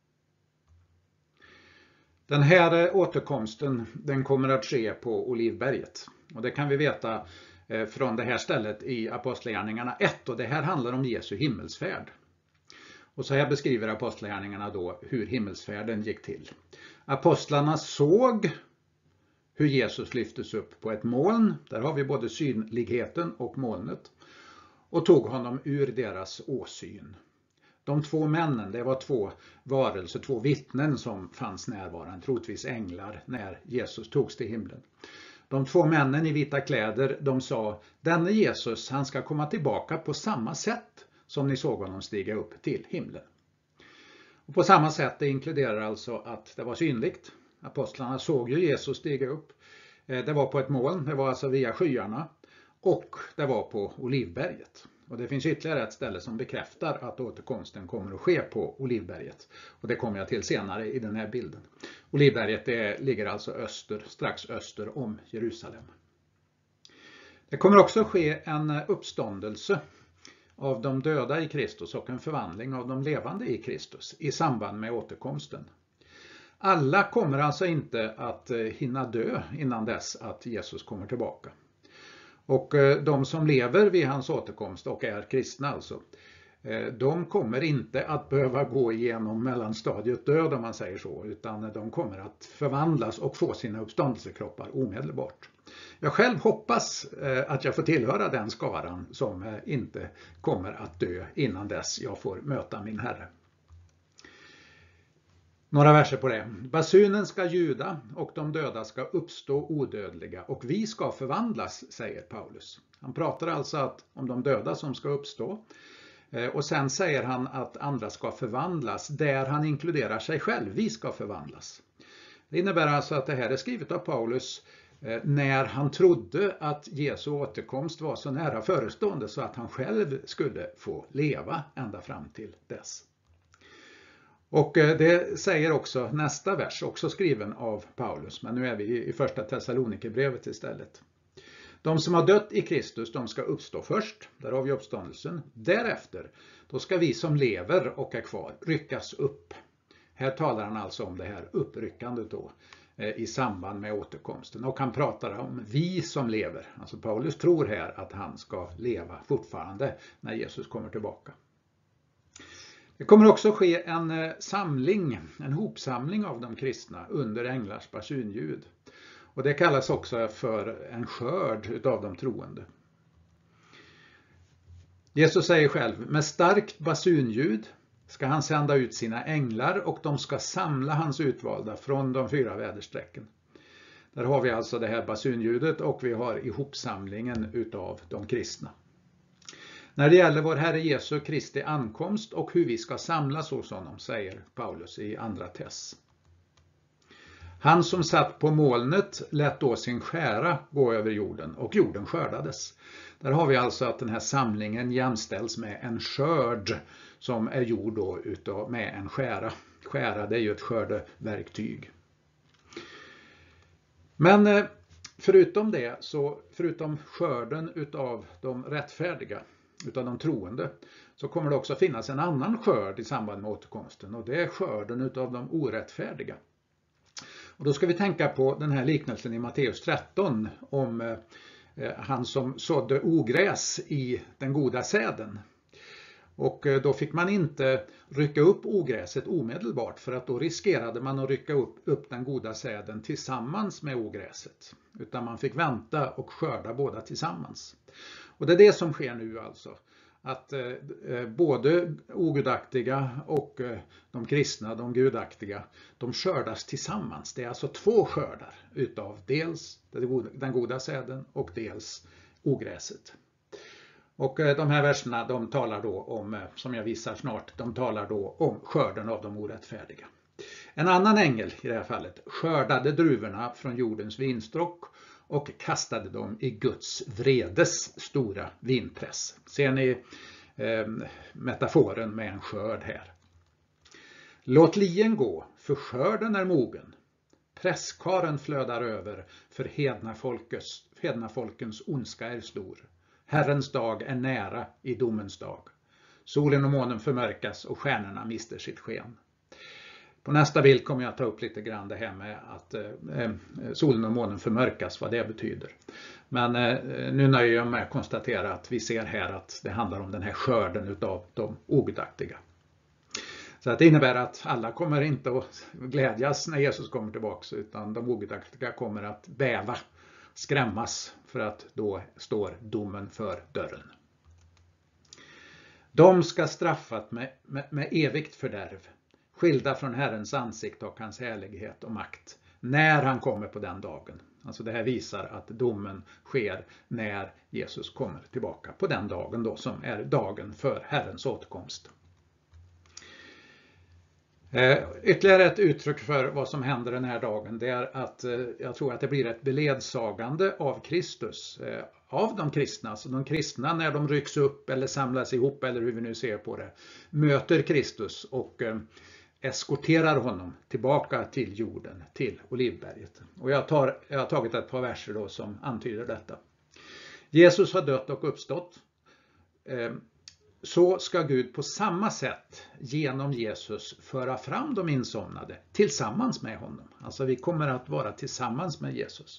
Den här återkomsten den kommer att ske på Olivberget. Och det kan vi veta från det här stället i Apostlagärningarna ett, och det här handlar om Jesu himmelsfärd. Och så här beskriver Apostlagärningarna då hur himmelsfärden gick till. Apostlarna såg hur Jesus lyftes upp på ett moln, där har vi både synligheten och molnet, och tog honom ur deras åsyn. De två männen, det var två varelser, två vittnen som fanns närvarande, troligtvis änglar, när Jesus togs till himlen. De två männen i vita kläder, de sa, denne Jesus, han ska komma tillbaka på samma sätt som ni såg honom stiga upp till himlen. Och på samma sätt, det inkluderar alltså att det var synligt. Apostlarna såg ju Jesus stiga upp. Det var på ett moln, det var alltså via skyarna, och det var på Olivberget. Och det finns ytterligare ett ställe som bekräftar att återkomsten kommer att ske på Olivberget. Och det kommer jag till senare i den här bilden. Olivberget det ligger alltså öster, strax öster om Jerusalem. Det kommer också ske en uppståndelse av de döda i Kristus och en förvandling av de levande i Kristus i samband med återkomsten. Alla kommer alltså inte att hinna dö innan dess att Jesus kommer tillbaka. Och de som lever vid hans återkomst och är kristna alltså, de kommer inte att behöva gå igenom mellanstadiet död om man säger så, utan de kommer att förvandlas och få sina uppståndelsekroppar omedelbart. Jag själv hoppas att jag får tillhöra den skaran som inte kommer att dö innan dess jag får möta min Herre. Några verser på det. Basunen ska ljuda och de döda ska uppstå odödliga och vi ska förvandlas, säger Paulus. Han pratar alltså att, om de döda som ska uppstå. Och sen säger han att andra ska förvandlas där han inkluderar sig själv. Vi ska förvandlas. Det innebär alltså att det här är skrivet av Paulus när han trodde att Jesu återkomst var så nära förestående så att han själv skulle få leva ända fram till dess. Och det säger också nästa vers, också skriven av Paulus, men nu är vi i första Thessalonikerbrevet istället. De som har dött i Kristus, de ska uppstå först, där har vi uppståndelsen. Därefter, då ska vi som lever och är kvar ryckas upp. Här talar han alltså om det här uppryckandet då i samband med återkomsten. Och han pratar om vi som lever. Alltså Paulus tror här att han ska leva fortfarande när Jesus kommer tillbaka. Det kommer också ske en samling, en hopsamling av de kristna under änglars basunljud. Och det kallas också för en skörd av de troende. Jesus säger själv, med starkt basunljud ska han sända ut sina änglar och de ska samla hans utvalda från de fyra väderstrecken. Där har vi alltså det här basunljudet och vi har ihopsamlingen utav de kristna. När det gäller vår Herre Jesu Kristi ankomst och hur vi ska samlas hos honom, säger Paulus i andra Tess. Han som satt på molnet lät då sin skära gå över jorden och jorden skördades. Där har vi alltså att den här samlingen jämställs med en skörd som är gjord då utav, med en skära. Skära, det är ju ett skördeverktyg. Men förutom det, så förutom skörden utav de rättfärdiga, utav de troende, så kommer det också finnas en annan skörd i samband med återkomsten och det är skörden utav de orättfärdiga. Och då ska vi tänka på den här liknelsen i Matteus tretton om eh, han som sådde ogräs i den goda säden. Och eh, då fick man inte rycka upp ogräset omedelbart för att då riskerade man att rycka upp, upp den goda säden tillsammans med ogräset. Utan man fick vänta och skörda båda tillsammans. Och det är det som sker nu alltså. Att eh, både ogudaktiga och eh, de kristna, de gudaktiga, de skördas tillsammans. Det är alltså två skördar utav dels den goda säden och dels ogräset. Och eh, de här verserna, de talar då om, eh, som jag visar snart, de talar då om skörden av de orättfärdiga. En annan ängel i det här fallet skördade druvorna från jordens vinstock och kastade dem i Guds vredes stora vinpress. Ser ni eh, metaforen med en skörd här? Låt lien gå, för skörden är mogen. Presskaren flödar över, för hedna, folkens, hedna folkens ondska är stor. Herrens dag är nära i domens dag. Solen och månen förmörkas och stjärnorna mister sitt sken. På nästa bild kommer jag att ta upp lite grann det här med att eh, solen och månen förmörkas, vad det betyder. Men eh, nu nöjer jag med att konstatera att vi ser här att det handlar om den här skörden utav de ogudaktiga. Så att det innebär att alla kommer inte att glädjas när Jesus kommer tillbaka, utan de ogudaktiga kommer att bäva, skrämmas, för att då står domen för dörren. De ska straffat med, med, med evigt fördärv, skilda från Herrens ansikte och hans härlighet och makt, när han kommer på den dagen. Alltså det här visar att domen sker när Jesus kommer tillbaka på den dagen då, som är dagen för Herrens återkomst. Eh, ytterligare ett uttryck för vad som händer den här dagen, det är att eh, jag tror att det blir ett beledsagande av Kristus, eh, av de kristna. Alltså de kristna, när de rycks upp eller samlas ihop, eller hur vi nu ser på det, möter Kristus och eh, eskorterar honom tillbaka till jorden, till Olivberget. Och jag, tar, jag har tagit ett par verser då som antyder detta. Jesus har dött och uppstått. Eh, Så ska Gud på samma sätt genom Jesus föra fram de insomnade tillsammans med honom. Alltså vi kommer att vara tillsammans med Jesus.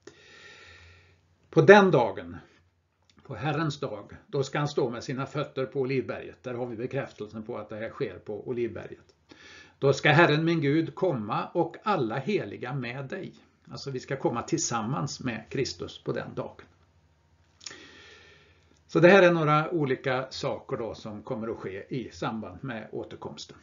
På den dagen, på Herrens dag, då ska han stå med sina fötter på Olivberget. Där har vi bekräftelsen på att det här sker på Olivberget. Då ska Herren min Gud komma och alla heliga med dig. Alltså vi ska komma tillsammans med Kristus på den dagen. Så det här är några olika saker då som kommer att ske i samband med återkomsten.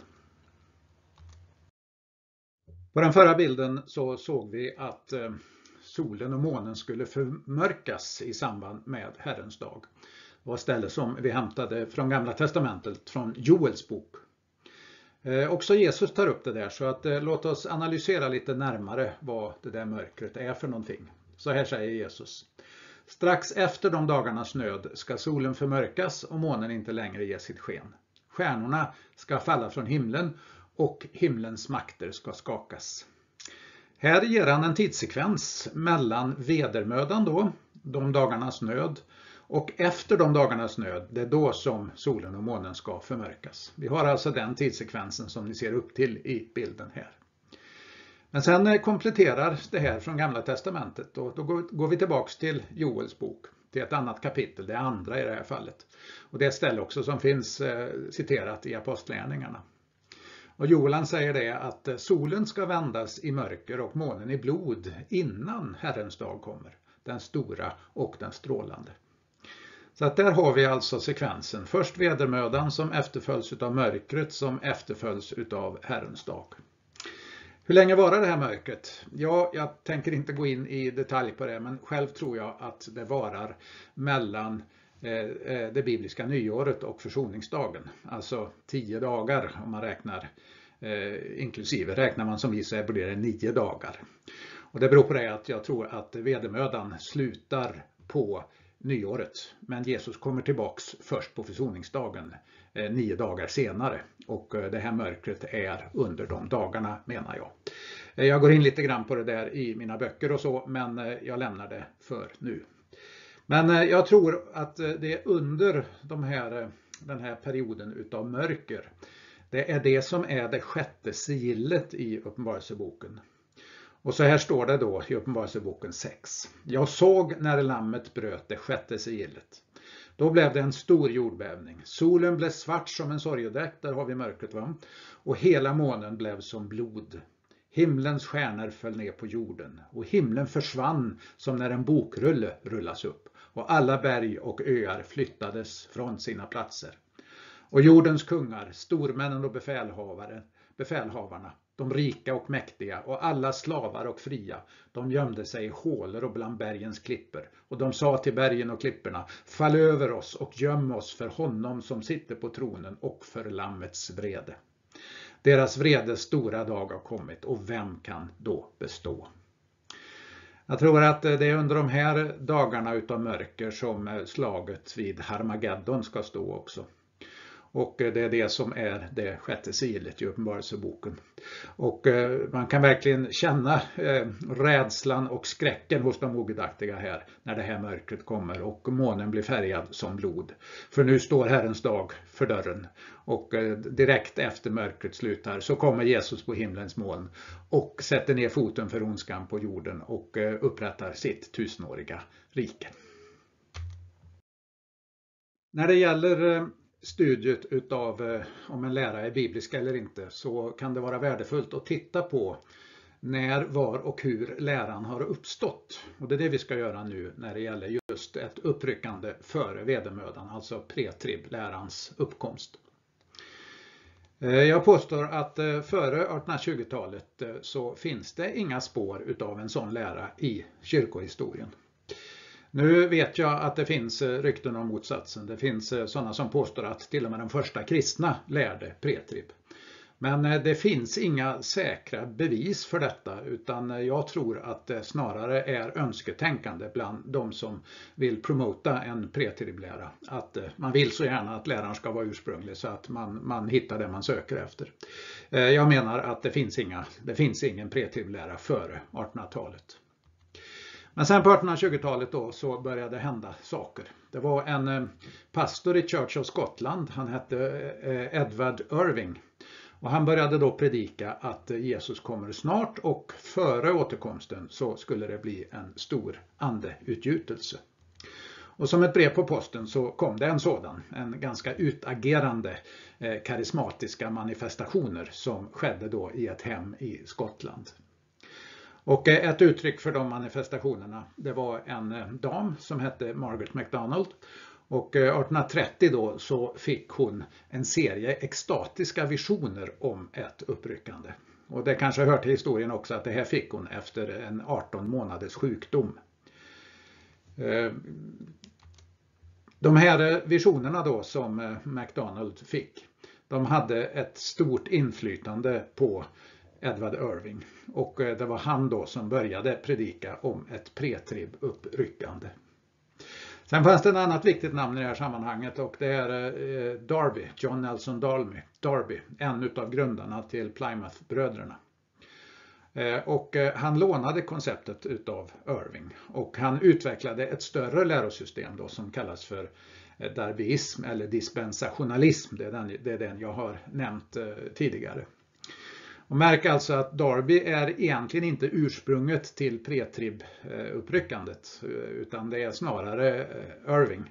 På den förra bilden så såg vi att solen och månen skulle förmörkas i samband med Herrens dag. Det var ett ställe som vi hämtade från Gamla testamentet, från Joels bok. Också Jesus tar upp det där, så att låt oss analysera lite närmare vad det där mörkret är för någonting. Så här säger Jesus. Strax efter de dagarnas nöd ska solen förmörkas och månen inte längre ge sitt sken. Stjärnorna ska falla från himlen och himlens makter ska skakas. Här ger han en tidssekvens mellan vedermödan då, de dagarnas nöd, och efter de dagarnas nöd, det är då som solen och månen ska förmörkas. Vi har alltså den tidssekvensen som ni ser upp till i bilden här. Men sen kompletterar det här från Gamla testamentet, och då går vi tillbaks till Joels bok, till ett annat kapitel, det andra i det här fallet. Och det är ett ställe också som finns citerat i Apostlagärningarna. Och Joel säger det att solen ska vändas i mörker och månen i blod innan Herrens dag kommer, den stora och den strålande. Så att där har vi alltså sekvensen, först vedermödan som efterföljs av mörkret som efterföljs av Herrens dag. Hur länge varar det här mörkret? Ja, jag tänker inte gå in i detalj på det, men själv tror jag att det varar mellan eh, det bibliska nyåret och försoningsdagen. Alltså tio dagar om man räknar, eh, inklusive räknar man som vi så blir det nio dagar. Och det beror på det att jag tror att vedermödan slutar på nyåret, men Jesus kommer tillbaks först på försoningsdagen, eh, nio dagar senare, och eh, det här mörkret är under de dagarna, menar jag. Eh, jag går in lite grann på det där i mina böcker och så, men eh, jag lämnar det för nu. Men eh, jag tror att eh, det är under de här, eh, den här perioden utav mörker, det är det som är det sjätte sigillet i Uppenbarelseboken. Och så här står det då i Uppenbarelseboken sex. Jag såg när lammet bröt det sjätte sigillet. Då blev det en stor jordbävning. Solen blev svart som en sorgedräkt, där har vi mörkret va? Och hela månen blev som blod. Himlens stjärnor föll ner på jorden och himlen försvann som när en bokrulle rullas upp. och alla berg och öar flyttades från sina platser. Och jordens kungar, stormännen och befälhavare, befälhavarna, de rika och mäktiga och alla slavar och fria, de gömde sig i hålor och bland bergens klippor. Och de sa till bergen och klipporna: fall över oss och göm oss för honom som sitter på tronen och för lammets vrede. Deras vredes stora dag har kommit, och vem kan då bestå? Jag tror att det är under de här dagarna utav mörker som slaget vid Harmageddon ska stå också. Och det är det som är det sjätte sigillet i Uppenbarelseboken. Och man kan verkligen känna rädslan och skräcken hos de ogudaktiga här när det här mörkret kommer och månen blir färgad som blod. För nu står Herrens dag för dörren, och direkt efter mörkret slutar så kommer Jesus på himlens moln och sätter ner foten för ondskan på jorden och upprättar sitt tusenåriga rike. När det gäller studiet utav om en lära är biblisk eller inte, så kan det vara värdefullt att titta på när, var och hur läran har uppstått. Och det är det vi ska göra nu när det gäller just ett uppryckande före vedermödan, alltså pretrib-lärans uppkomst. Jag påstår att före artonhundratjugotalet så finns det inga spår utav en sån lära i kyrkohistorien. Nu vet jag att det finns rykten om motsatsen. Det finns sådana som påstår att till och med de första kristna lärde pretrib. Men det finns inga säkra bevis för detta, utan jag tror att det snarare är önsketänkande bland de som vill promota en pretriblära. Att man vill så gärna att läraren ska vara ursprunglig så att man, man hittar det man söker efter. Jag menar att det finns, inga, det finns ingen pretriblära före artonhundratalet. Men sen på artonhundratjugotalet då så började det hända saker. Det var en pastor i Church of Scotland, han hette Edward Irving. Och han började då predika att Jesus kommer snart, och före återkomsten så skulle det bli en stor andeutgjutelse. Och som ett brev på posten så kom det en sådan, en ganska utagerande karismatiska manifestationer som skedde då i ett hem i Skottland. Och ett uttryck för de manifestationerna, det var en dam som hette Margaret MacDonald. Och artonhundratrettio då så fick hon en serie extatiska visioner om ett uppryckande. Och det kanske hör till historien också att det här fick hon efter en arton månaders sjukdom. De här visionerna då som MacDonald fick, de hade ett stort inflytande på Edward Irving. Och det var han då som började predika om ett pretrib uppryckande. Sen fanns det ett annat viktigt namn i det här sammanhanget, och det är Darby, John Nelson Darby, Darby en av grundarna till Plymouth-bröderna. Och han lånade konceptet utav Irving, och han utvecklade ett större lärosystem då som kallas för darbyism eller dispensationalism. Det är den, det är den jag har nämnt tidigare. Och märk alltså att Darby är egentligen inte ursprunget till pretrib-uppryckandet, utan det är snarare Irving.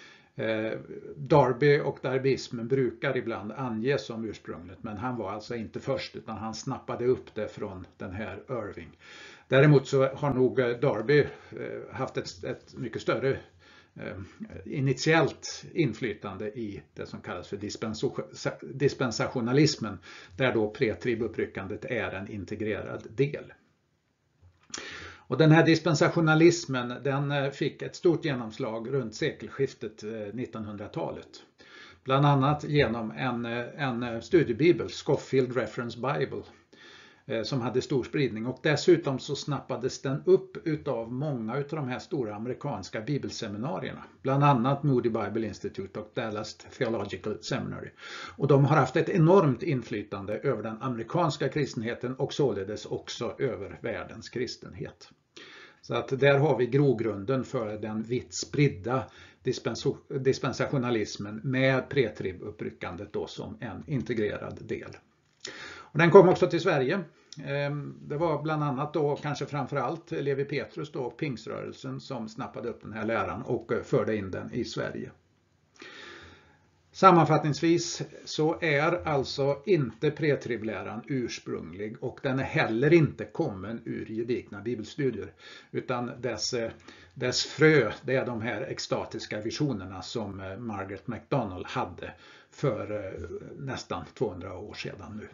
Darby och darbyismen brukar ibland anges som ursprunget, men han var alltså inte först, utan han snappade upp det från den här Irving. Däremot så har nog Darby haft ett, ett mycket större initiellt inflytande i det som kallas för dispensationalismen, där då pretrib-uppryckandet är en integrerad del. Och den här dispensationalismen, den fick ett stort genomslag runt sekelskiftet nittonhundratalet. Bland annat genom en, en studiebibel, Scofield Reference Bible, som hade stor spridning, och dessutom så snappades den upp utav många utav de här stora amerikanska bibelseminarierna, bland annat Moody Bible Institute och Dallas Theological Seminary. Och de har haft ett enormt inflytande över den amerikanska kristenheten och således också över världens kristenhet. Så att där har vi grogrunden för den vitt spridda dispensationalismen med pretrib-uppryckandet då som en integrerad del. Och den kom också till Sverige. Det var bland annat då kanske framförallt Levi Petrus då, Pingströrelsen, som snappade upp den här läran och förde in den i Sverige. Sammanfattningsvis så är alltså inte pretribläran ursprunglig och den är heller inte kommen ur gedigna bibelstudier, utan dess, dess frö, det är de här extatiska visionerna som Margaret MacDonald hade för nästan tvåhundra år sedan nu.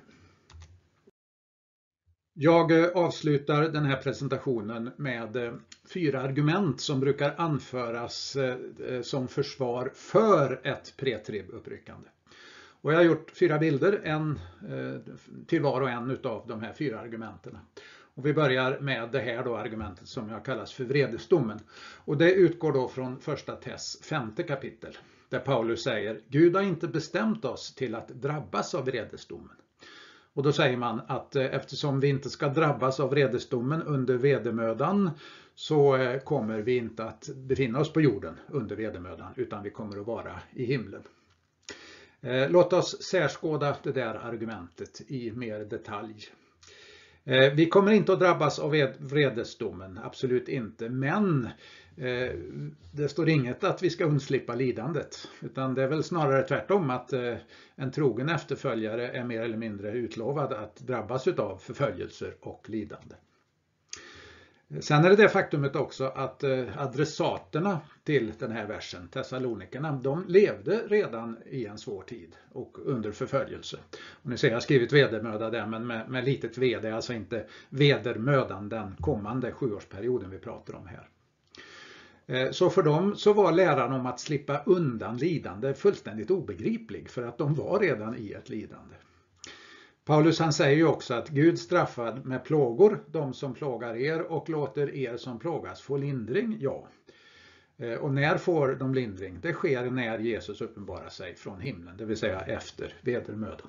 Jag avslutar den här presentationen med fyra argument som brukar anföras som försvar för ett pretrib-uppryckande. Och jag har gjort fyra bilder, en till var och en av de här fyra argumenten. Och vi börjar med det här då argumentet som jag kallas för vredesdomen. Och det utgår då från första Tess femte kapitel, där Paulus säger: Gud har inte bestämt oss till att drabbas av vredesdomen. Och då säger man att eftersom vi inte ska drabbas av vredesdomen under vedermödan, så kommer vi inte att befinna oss på jorden under vedermödan, utan vi kommer att vara i himlen. Låt oss särskåda det där argumentet i mer detalj. Vi kommer inte att drabbas av vredesdomen, absolut inte, men det står inget att vi ska undslippa lidandet, utan det är väl snarare tvärtom att en trogen efterföljare är mer eller mindre utlovad att drabbas av förföljelser och lidande. Sen är det det faktumet också att adressaterna till den här versen, Thessalonikerna, de levde redan i en svår tid och under förföljelse. Och ni ser, jag har skrivit vedermöda där, men med, med litet v, det är alltså inte vedermödan den kommande sjuårsperioden vi pratar om här. Så för dem så var läran om att slippa undan lidande fullständigt obegriplig, för att de var redan i ett lidande. Paulus han säger ju också att Gud straffar med plågor de som plågar er och låter er som plågas få lindring, ja. Och när får de lindring? Det sker när Jesus uppenbarar sig från himlen, det vill säga efter vedermödan.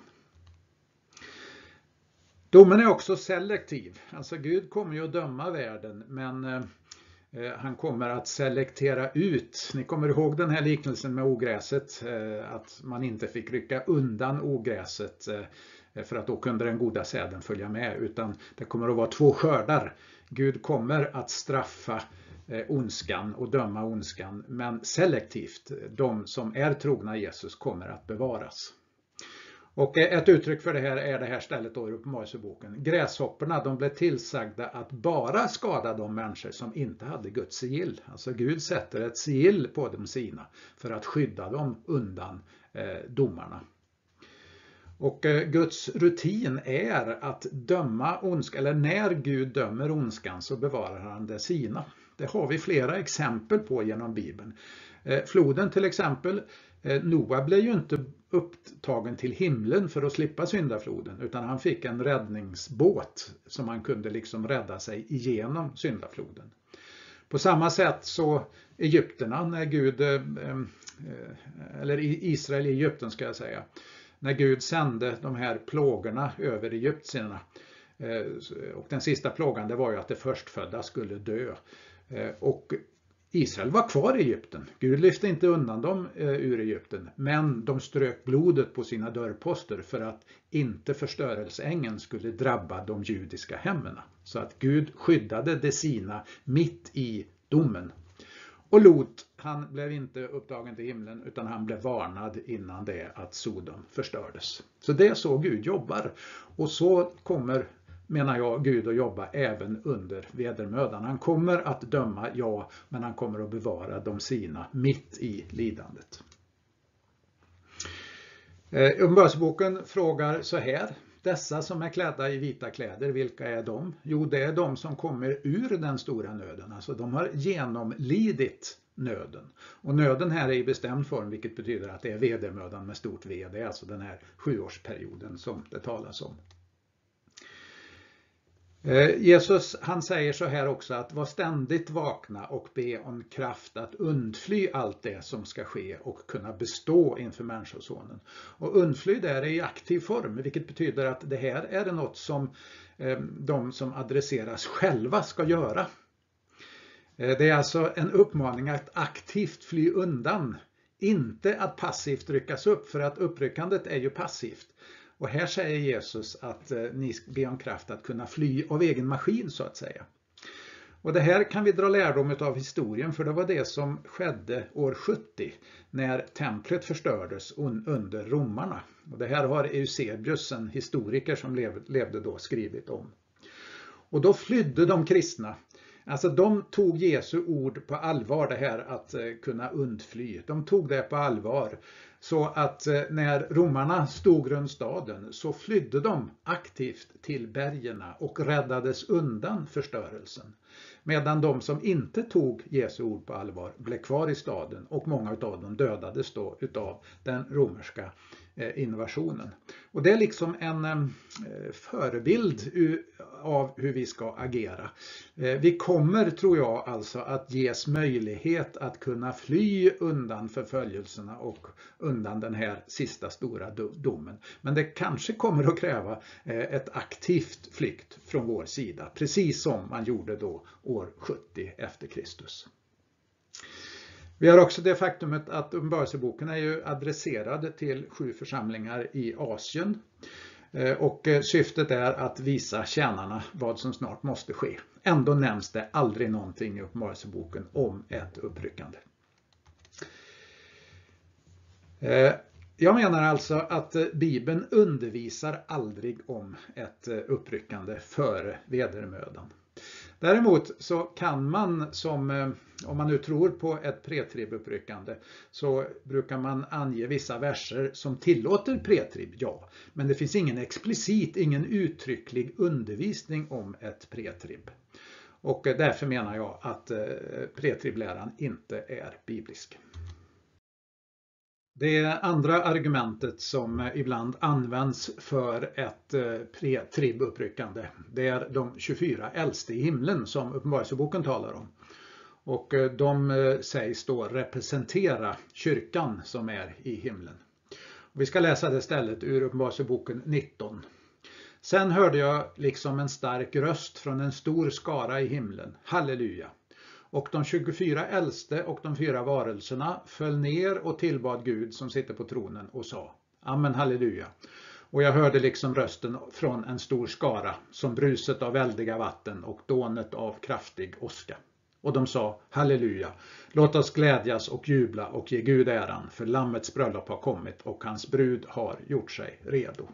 Domen är också selektiv, alltså Gud kommer ju att döma världen, men han kommer att selektera ut. Ni kommer ihåg den här liknelsen med ogräset, att man inte fick rycka undan ogräset för att då kunde den goda säden följa med, utan det kommer att vara två skördar. Gud kommer att straffa ondskan och döma ondskan, men selektivt. De som är trogna Jesus kommer att bevaras. Och ett uttryck för det här är det här stället då i Uppenbarelseboken. Gräshopporna, de blev tillsagda att bara skada de människor som inte hade Guds sigill. Alltså Gud sätter ett sigill på de sina för att skydda dem undan eh, domarna. Och eh, Guds rutin är att döma ondskan, eller när Gud dömer ondskan så bevarar han det sina. Det har vi flera exempel på genom Bibeln. Eh, floden till exempel, eh, Noa blev ju inte upptagen till himlen för att slippa syndafloden, utan han fick en räddningsbåt som han kunde liksom rädda sig igenom syndafloden. På samma sätt så Egypterna, när Gud, eh, eller Israel i Egypten ska jag säga, när Gud sände de här plågorna över egyptierna, eh, och den sista plågan det var ju att det förstfödda skulle dö, eh, och Israel var kvar i Egypten. Gud lyfte inte undan dem eh, ur Egypten, men de strök blodet på sina dörrposter för att inte förstörelseängeln skulle drabba de judiska hemmen. Så att Gud skyddade det sina mitt i domen. Och Lot, han blev inte upptagen till himlen, utan han blev varnad innan det att Sodom förstördes. Så det är så Gud jobbar. Och så kommer, menar jag, Gud att jobba även under vedermödan. Han kommer att döma, ja, men han kommer att bevara de sina mitt i lidandet. Uppenbarelseboken frågar så här: dessa som är klädda i vita kläder, vilka är de? Jo, det är de som kommer ur den stora nöden. Alltså de har genomlidit nöden. Och nöden här är i bestämd form, vilket betyder att det är vedermödan med stort V. Det är alltså den här sjuårsperioden som det talas om. Jesus, han säger så här också, att var ständigt vakna och be om kraft att undfly allt det som ska ske och kunna bestå inför människosonen. Och undfly där är i aktiv form, vilket betyder att det här är något som eh, de som adresseras själva ska göra. Eh, det är alltså en uppmaning att aktivt fly undan, inte att passivt ryckas upp, för att uppryckandet är ju passivt. Och här säger Jesus att eh, ni ber om kraft att kunna fly av egen maskin, så att säga. Och det här kan vi dra lärdom av historien, för det var det som skedde år sjuttio när templet förstördes under romarna. Och det här har Eusebius, en historiker som levde då, skrivit om. Och då flydde de kristna. Alltså de tog Jesu ord på allvar, det här att kunna undfly. De tog det på allvar. Så att när romarna stod runt staden så flydde de aktivt till bergerna och räddades undan förstörelsen. Medan de som inte tog Jesu ord på allvar blev kvar i staden, och många av dem dödades då utav den romerska invasionen. Och det är liksom en förebild av hur vi ska agera. Vi kommer, tror jag, alltså att ges möjlighet att kunna fly undan förföljelserna och undan den här sista stora domen. Men det kanske kommer att kräva ett aktivt flykt från vår sida, precis som man gjorde då år sjuttio efter Kristus. Vi har också det faktumet att Uppenbarelseboken är ju adresserad till sju församlingar i Asien. Och syftet är att visa tjänarna vad som snart måste ske. Ändå nämns det aldrig någonting i Uppenbarelseboken om ett uppryckande. Jag menar alltså att Bibeln undervisar aldrig om ett uppryckande före vedermödan. Däremot så kan man, som om man nu tror på ett pretribuppryckande, så brukar man ange vissa verser som tillåter pretrib, ja. Men det finns ingen explicit, ingen uttrycklig undervisning om ett pretrib. Och därför menar jag att pretribläran inte är biblisk. Det andra argumentet som ibland används för ett pre-trib-uppryckande, det är de tjugofyra äldste i himlen som Uppenbarelseboken talar om. Och de sägs då representera kyrkan som är i himlen. Och vi ska läsa det stället ur Uppenbarelseboken nitton. Sen hörde jag liksom en stark röst från en stor skara i himlen. Halleluja! Och de tjugofyra äldste och de fyra varelserna föll ner och tillbad Gud som sitter på tronen och sa: Amen, halleluja. Och jag hörde liksom rösten från en stor skara, som bruset av väldiga vatten och dånet av kraftig åska. Och de sa: halleluja, låt oss glädjas och jubla och ge Gud äran, för lammets bröllop har kommit och hans brud har gjort sig redo.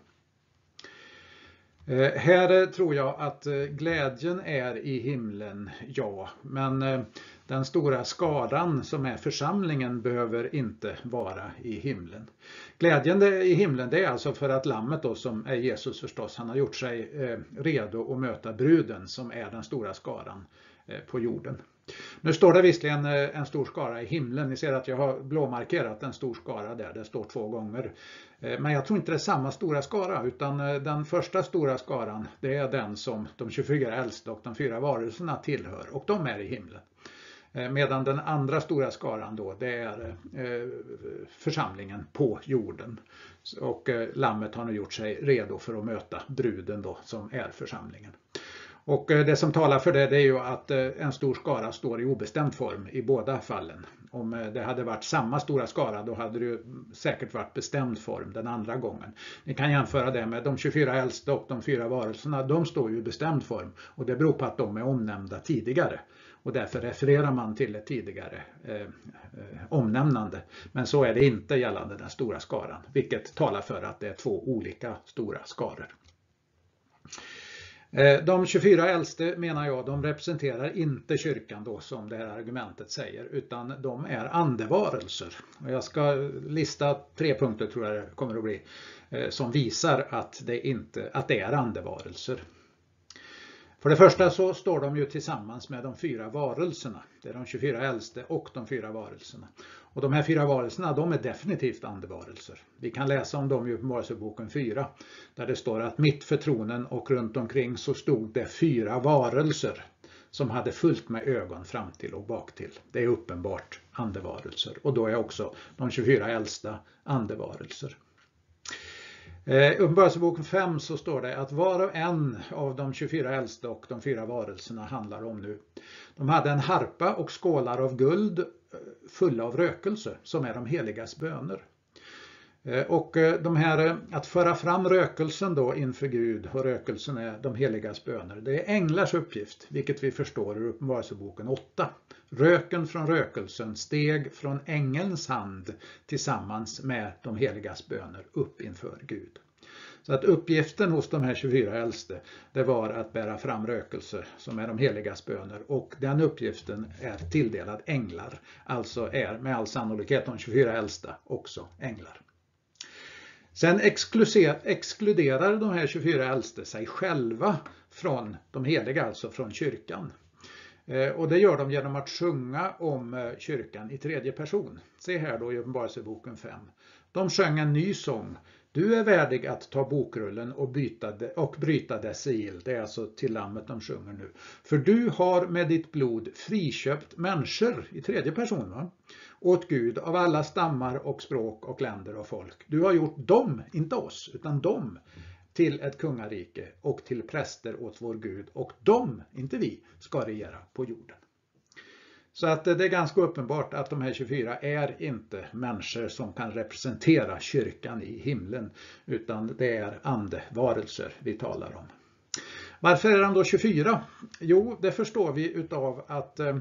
Eh, här tror jag att eh, glädjen är i himlen, ja, men eh, den stora skaran som är församlingen behöver inte vara i himlen. Glädjen i himlen, det är alltså för att lammet då, som är Jesus förstås, han har gjort sig eh, redo att möta bruden som är den stora skaran eh, på jorden. Nu står det visserligen en stor skara i himlen. Ni ser att jag har blåmarkerat en stor skara där. Det står två gånger. Men jag tror inte det är samma stora skara, utan den första stora skaran, det är den som de tjugofyra äldste och de fyra varelserna tillhör. Och de är i himlen. Medan den andra stora skaran då, det är församlingen på jorden. Och lammet har nu gjort sig redo för att möta bruden då, som är församlingen. Och det som talar för det, det är ju att en stor skara står i obestämd form i båda fallen. Om det hade varit samma stora skara, då hade det ju säkert varit bestämd form den andra gången. Ni kan jämföra det med de tjugofyra äldste och de fyra varelserna. De står ju i bestämd form, och det beror på att de är omnämnda tidigare. Och därför refererar man till ett tidigare eh, omnämnande. Men så är det inte gällande den stora skaran, vilket talar för att det är två olika stora skaror. De tjugofyra äldste, menar jag, de representerar inte kyrkan då, som det här argumentet säger, utan de är andevarelser. Och jag ska lista tre punkter, tror jag det kommer att bli, som visar att det, inte, att det är andevarelser. För det första så står de ju tillsammans med de fyra varelserna. Det är de tjugofyra äldste och de fyra varelserna. Och de här fyra varelserna, de är definitivt andevarelser. Vi kan läsa om dem i Uppenbarelseboken fyra. Där det står att mitt för tronen och runt omkring så stod det fyra varelser som hade fullt med ögon fram till och bak till. Det är uppenbart andevarelser. Och då är också de tjugofyra äldsta andevarelser. I Uppenbarelseboken fem så står det att var och en av de tjugofyra äldste och de fyra varelserna handlar om nu. De hade en harpa och skålar av guld fulla av rökelse, som är de heligas böner. Och de här, att föra fram rökelsen då inför Gud, och rökelsen är de heligas böner, det är änglars uppgift, vilket vi förstår ur Uppenbarelseboken åtta. Röken från rökelsen steg från ängelns hand tillsammans med de heligas böner upp inför Gud. Så att uppgiften hos de här tjugofyra äldste, det var att bära fram rökelser som är de heligas böner, och den uppgiften är tilldelad änglar, alltså är med all sannolikhet de tjugofyra äldsta också änglar. Sen exkluderar de här tjugofyra äldste sig själva från de heliga, alltså från kyrkan. Och det gör de genom att sjunga om kyrkan i tredje person. Se här då i Uppenbarelseboken fem. De sjöng en ny sång. Du är värdig att ta bokrullen och, byta de, och bryta dess sigill. Det är alltså till lammet de sjunger nu. För du har med ditt blod friköpt människor i tredje person, va? Åt Gud av alla stammar och språk och länder och folk. Du har gjort dem, inte oss, utan dem till ett kungarike och till präster åt vår Gud. Och de, inte vi, ska regera på jorden. Så att det är ganska uppenbart att de här tjugofyra är inte människor som kan representera kyrkan i himlen, utan det är andevarelser vi talar om. Varför är de då tjugofyra? Jo, det förstår vi utav att eh,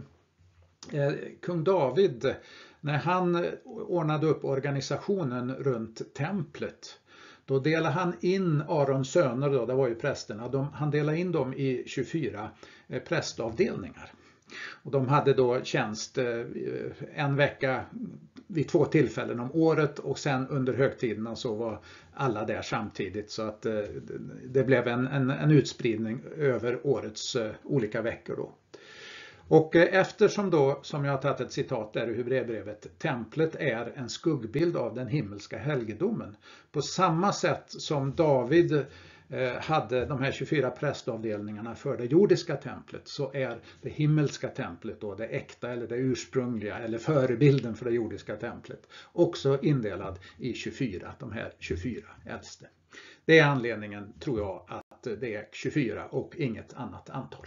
kung David, när han ordnade upp organisationen runt templet, då delade han in Arons söner, då, det var ju prästerna, de, han delade in dem i tjugofyra eh, prästavdelningar. Och de hade då tjänst en vecka vid två tillfällen om året, och sen under högtiderna så var alla där samtidigt, så att det blev en, en, en utspridning över årets olika veckor då. Och eftersom då, som jag har tagit ett citat där i Hebreerbrevet, templet är en skuggbild av den himmelska helgedomen, på samma sätt som David hade de här tjugofyra prästavdelningarna för det jordiska templet, så är det himmelska templet då det äkta eller det ursprungliga eller förebilden för det jordiska templet också indelad i tjugofyra, de här tjugofyra äldste. Det är anledningen, tror jag, att det är tjugofyra och inget annat antal.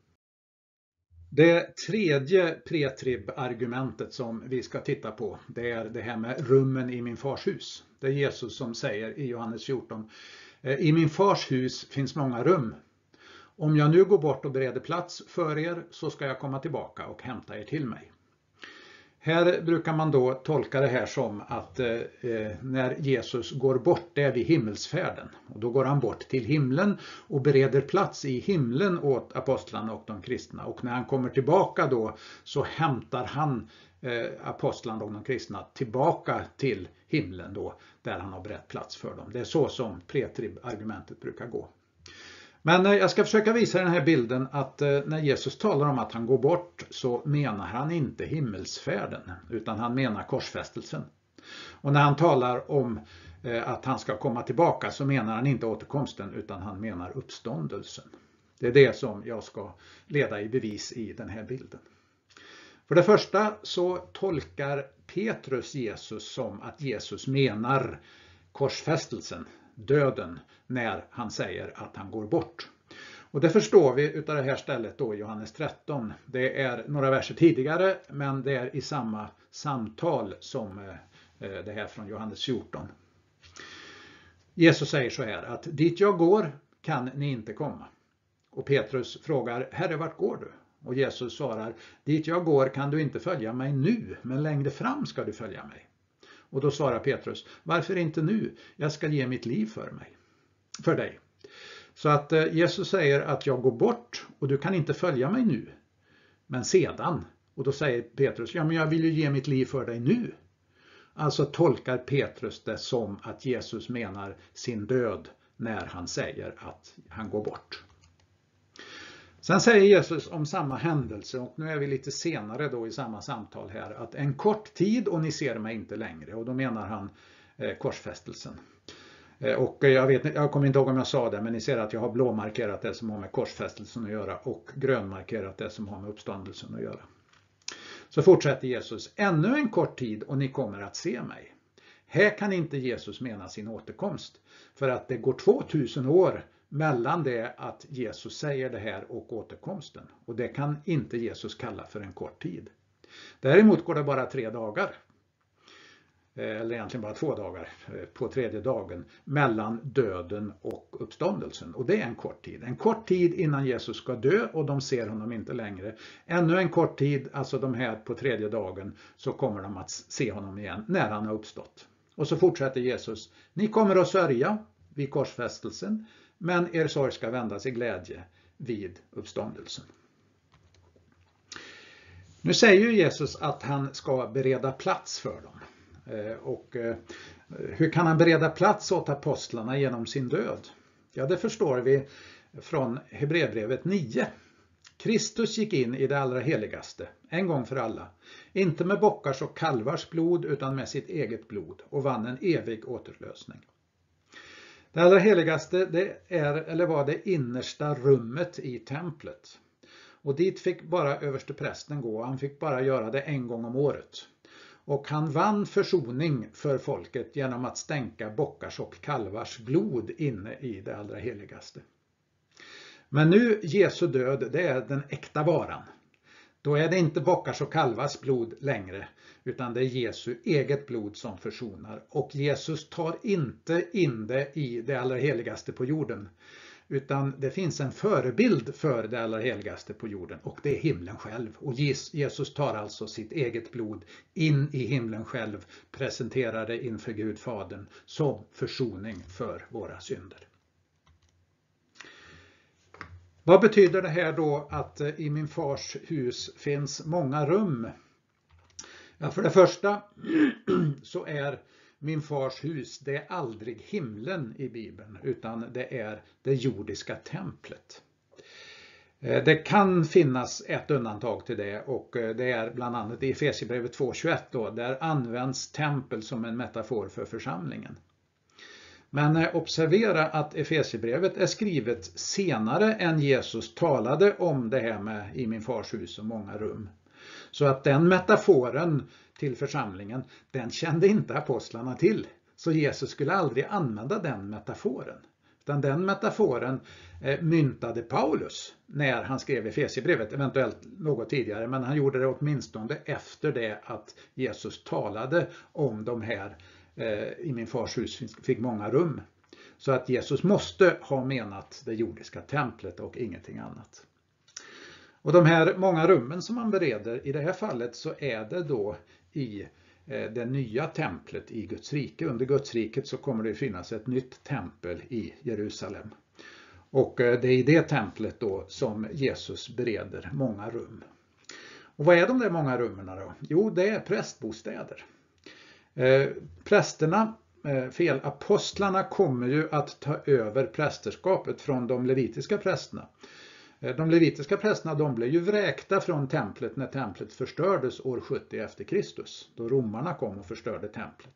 Det tredje pretrib-argumentet som vi ska titta på, det är det här med rummen i min fars hus. Det är Jesus som säger i Johannes fjorton: i min fars hus finns många rum. Om jag nu går bort och bereder plats för er, så ska jag komma tillbaka och hämta er till mig. Här brukar man då tolka det här som att eh, när Jesus går bort, det är vid himmelsfärden. Och då går han bort till himlen och bereder plats i himlen åt apostlarna och de kristna. Och när han kommer tillbaka då, så hämtar han eh, apostlarna och de kristna tillbaka till himlen då, där han har berett plats för dem. Det är så som pretrib-argumentet brukar gå. Men jag ska försöka visa den här bilden att när Jesus talar om att han går bort, så menar han inte himmelsfärden, utan han menar korsfästelsen. Och när han talar om att han ska komma tillbaka, så menar han inte återkomsten, utan han menar uppståndelsen. Det är det som jag ska leda i bevis i den här bilden. För det första så tolkar Petrus Jesus som att Jesus menar korsfästelsen, döden, när han säger att han går bort. Och det förstår vi utav det här stället då i Johannes tretton. Det är några verser tidigare, men det är i samma samtal som det här från Johannes fjorton. Jesus säger så här, att dit jag går kan ni inte komma. Och Petrus frågar, Herre, vart går du? Och Jesus svarar, dit jag går kan du inte följa mig nu, men längre fram ska du följa mig. Och då svarar Petrus, varför inte nu? Jag ska ge mitt liv för mig, för dig. Så att Jesus säger att jag går bort och du kan inte följa mig nu, men sedan. Och då säger Petrus, ja men jag vill ju ge mitt liv för dig nu. Alltså tolkar Petrus det som att Jesus menar sin död när han säger att han går bort. Sen säger Jesus om samma händelse, och nu är vi lite senare då i samma samtal här, att en kort tid och ni ser mig inte längre. Och då menar han eh, korsfästelsen. Eh, och jag, vet, jag kommer inte ihåg om jag sa det, men ni ser att jag har blåmarkerat det som har med korsfästelsen att göra och grönmarkerat det som har med uppståndelsen att göra. Så fortsätter Jesus, ännu en kort tid och ni kommer att se mig. Här kan inte Jesus mena sin återkomst, för att det går tvåtusen år mellan det att Jesus säger det här och återkomsten. Och det kan inte Jesus kalla för en kort tid. Däremot går det bara tre dagar. eller egentligen bara två dagar, på tredje dagen, mellan döden och uppståndelsen. Och det är en kort tid. En kort tid innan Jesus ska dö och de ser honom inte längre. Ännu en kort tid, alltså de här på tredje dagen, så kommer de att se honom igen när han har uppstått. Och så fortsätter Jesus: ni kommer att sörja vid korsfästelsen, men er sorg ska vändas i glädje vid uppståndelsen. Nu säger ju Jesus att han ska bereda plats för dem. Och hur kan han bereda plats åt apostlarna genom sin död? Ja, det förstår vi från Hebreerbrevet nio. Kristus gick in i det allra heligaste, en gång för alla. Inte med bockars och kalvars blod utan med sitt eget blod och vann en evig återlösning. Det allra heligaste, det är eller var det innersta rummet i templet. Och dit fick bara översteprästen gå. Han fick bara göra det en gång om året. Och han vann försoning för folket genom att stänka bockars och kalvars blod inne i det allra heligaste. Men nu Jesu död, det är den äkta varan. Då är det inte bockars och kalvars blod längre, utan det är Jesu eget blod som försonar. Och Jesus tar inte in det i det allra heligaste på jorden, utan det finns en förebild för det allra heligaste på jorden, och det är himlen själv. Och Jesus tar alltså sitt eget blod in i himlen själv, presenterar det inför Gud Fadern som försoning för våra synder. Vad betyder det här då att i min fars hus finns många rum? Ja, för det första så är min fars hus, det är aldrig himlen i Bibeln, utan det är det jordiska templet. Det kan finnas ett undantag till det, och det är bland annat i Efesierbrevet två tjugoett då, där används tempel som en metafor för församlingen. Men observera att Efesierbrevet är skrivet senare än Jesus talade om det här med i min fars hus och många rum. Så att den metaforen till församlingen, den kände inte apostlarna till. Så Jesus skulle aldrig använda den metaforen. Utan den metaforen myntade Paulus när han skrev Efesierbrevet, eventuellt något tidigare, men han gjorde det åtminstone efter det att Jesus talade om de här i min fars hus fick många rum. Så att Jesus måste ha menat det jordiska templet och ingenting annat. Och de här många rummen som man bereder, i det här fallet så är det då i det nya templet i Guds rike. Under Guds riket så kommer det finnas ett nytt tempel i Jerusalem. Och det är i det templet då som Jesus bereder många rum. Och vad är de där många rummen då? Jo, det är prästbostäder. Eh, prästerna, eh, fel, apostlarna kommer ju att ta över prästerskapet från de levitiska prästerna. Eh, de levitiska prästerna, de blev ju vräkta från templet när templet förstördes år sjuttio efter Kristus. Då romarna kom och förstörde templet.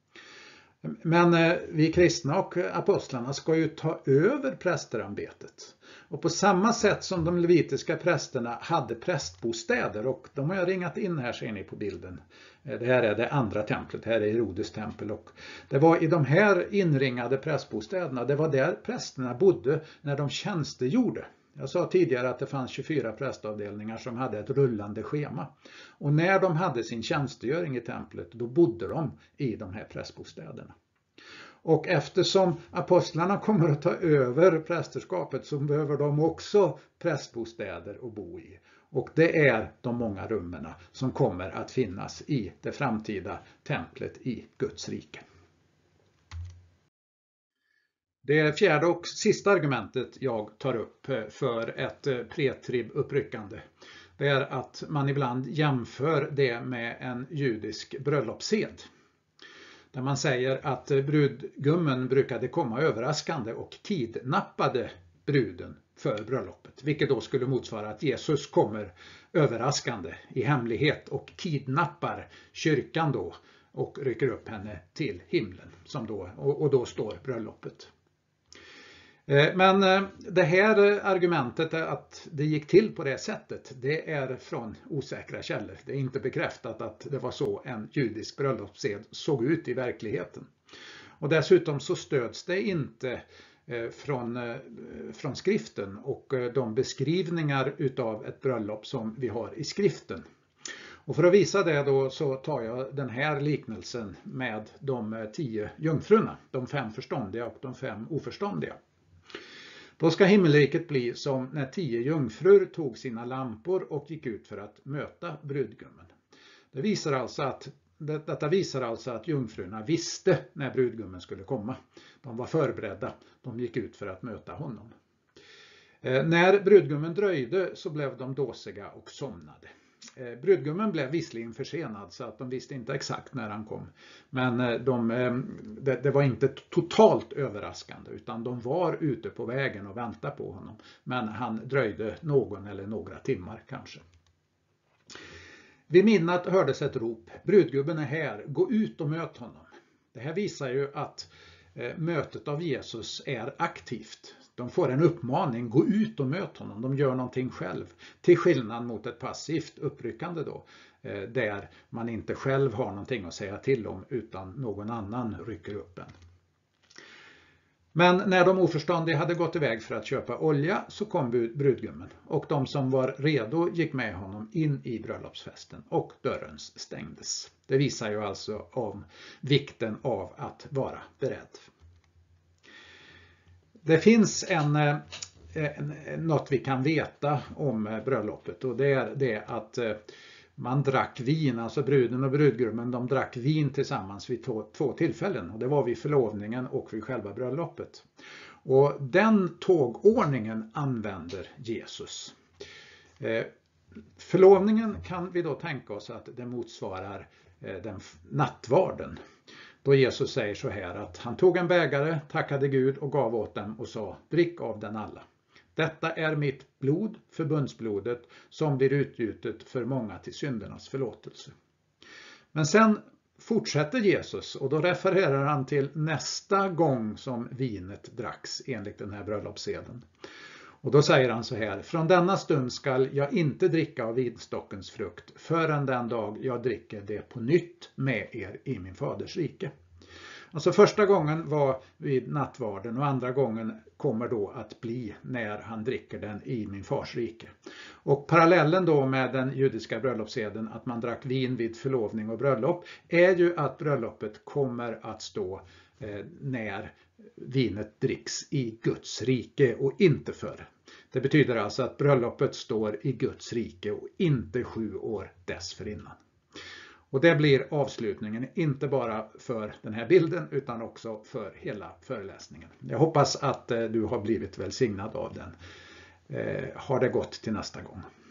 Men eh, vi kristna och apostlarna ska ju ta över prästerambetet. Och på samma sätt som de levitiska prästerna hade prästbostäder, och de har jag ringat in här, ser ni på bilden. Det här är det andra templet, här är Herodes tempel, och det var i de här inringade prästbostäderna, det var där prästerna bodde när de tjänstegjorde. Jag sa tidigare att det fanns tjugofyra prästavdelningar som hade ett rullande schema. Och när de hade sin tjänstgöring i templet, då bodde de i de här prästbostäderna. Och eftersom apostlarna kommer att ta över prästerskapet så behöver de också prästbostäder att bo i. Och det är de många rummen som kommer att finnas i det framtida templet i Guds rike. Det fjärde och sista argumentet jag tar upp för ett pretrib-uppryckande, det är att man ibland jämför det med en judisk bröllopssed. Där man säger att brudgummen brukade komma överraskande och kidnappade bruden för bröllopet. Vilket då skulle motsvara att Jesus kommer överraskande i hemlighet och kidnappar kyrkan då och rycker upp henne till himlen som då, och då står bröllopet. Men det här argumentet att det gick till på det sättet, det är från osäkra källor. Det är inte bekräftat att det var så en judisk bröllopssed såg ut i verkligheten. Och dessutom så stöds det inte från, från skriften och de beskrivningar utav ett bröllop som vi har i skriften. Och för att visa det då så tar jag den här liknelsen med de tio jungfrurna, de fem förståndiga och de fem oförståndiga. Då ska himmelriket bli som när tio jungfrur tog sina lampor och gick ut för att möta brudgummen. Det visar alltså att, det, detta visar alltså att jungfrurna visste när brudgummen skulle komma. De var förberedda, de gick ut för att möta honom. Eh, när brudgummen dröjde så blev de dåsiga och somnade. Eh, brudgummen blev visserligen försenad så att de visste inte exakt när han kom. Men eh, de, eh, det, det var inte totalt överraskande utan de var ute på vägen och väntade på honom. Men han dröjde någon eller några timmar kanske. Vid midnatt hördes ett rop: brudgubben är här, gå ut och möt honom. Det här visar ju att eh, mötet av Jesus är aktivt. De får en uppmaning, gå ut och möt honom. De gör någonting själv. Till skillnad mot ett passivt uppryckande då. Eh, där man inte själv har någonting att säga till om utan någon annan rycker upp en. Men när de oförståndiga hade gått iväg för att köpa olja så kom brudgummen. Och de som var redo gick med honom in i bröllopsfesten och dörren stängdes. Det visar ju alltså om vikten av att vara beredd. Det finns en, en, något vi kan veta om bröllopet och det är det att man drack vin, alltså bruden och brudgummen, de drack vin tillsammans vid två, två tillfällen. Och det var vid förlovningen och vid själva bröllopet. Och den tågordningen använder Jesus. Eh, förlovningen kan vi då tänka oss att det motsvarar eh, den nattvarden. Då Jesus säger så här att han tog en bägare, tackade Gud och gav åt dem och sa: drick av den alla. Detta är mitt blod, förbundsblodet, som blir utgjutet för många till syndernas förlåtelse. Men sen fortsätter Jesus och då refererar han till nästa gång som vinet dracks enligt den här bröllopsseden. Och då säger han så här: från denna stund skall jag inte dricka av vinstockens frukt förrän den dag jag dricker det på nytt med er i min faders rike. Alltså första gången var vid nattvarden och andra gången kommer då att bli när han dricker den i min fars rike. Och parallellen då med den judiska bröllopsseden att man drack vin vid förlovning och bröllop är ju att bröllopet kommer att stå eh, när vinet dricks i Guds rike och inte förr. Det betyder alltså att bröllopet står i Guds rike och inte sju år dessförinnan. Och det blir avslutningen inte bara för den här bilden utan också för hela föreläsningen. Jag hoppas att du har blivit välsignad av den. Eh, har det gått till nästa gång.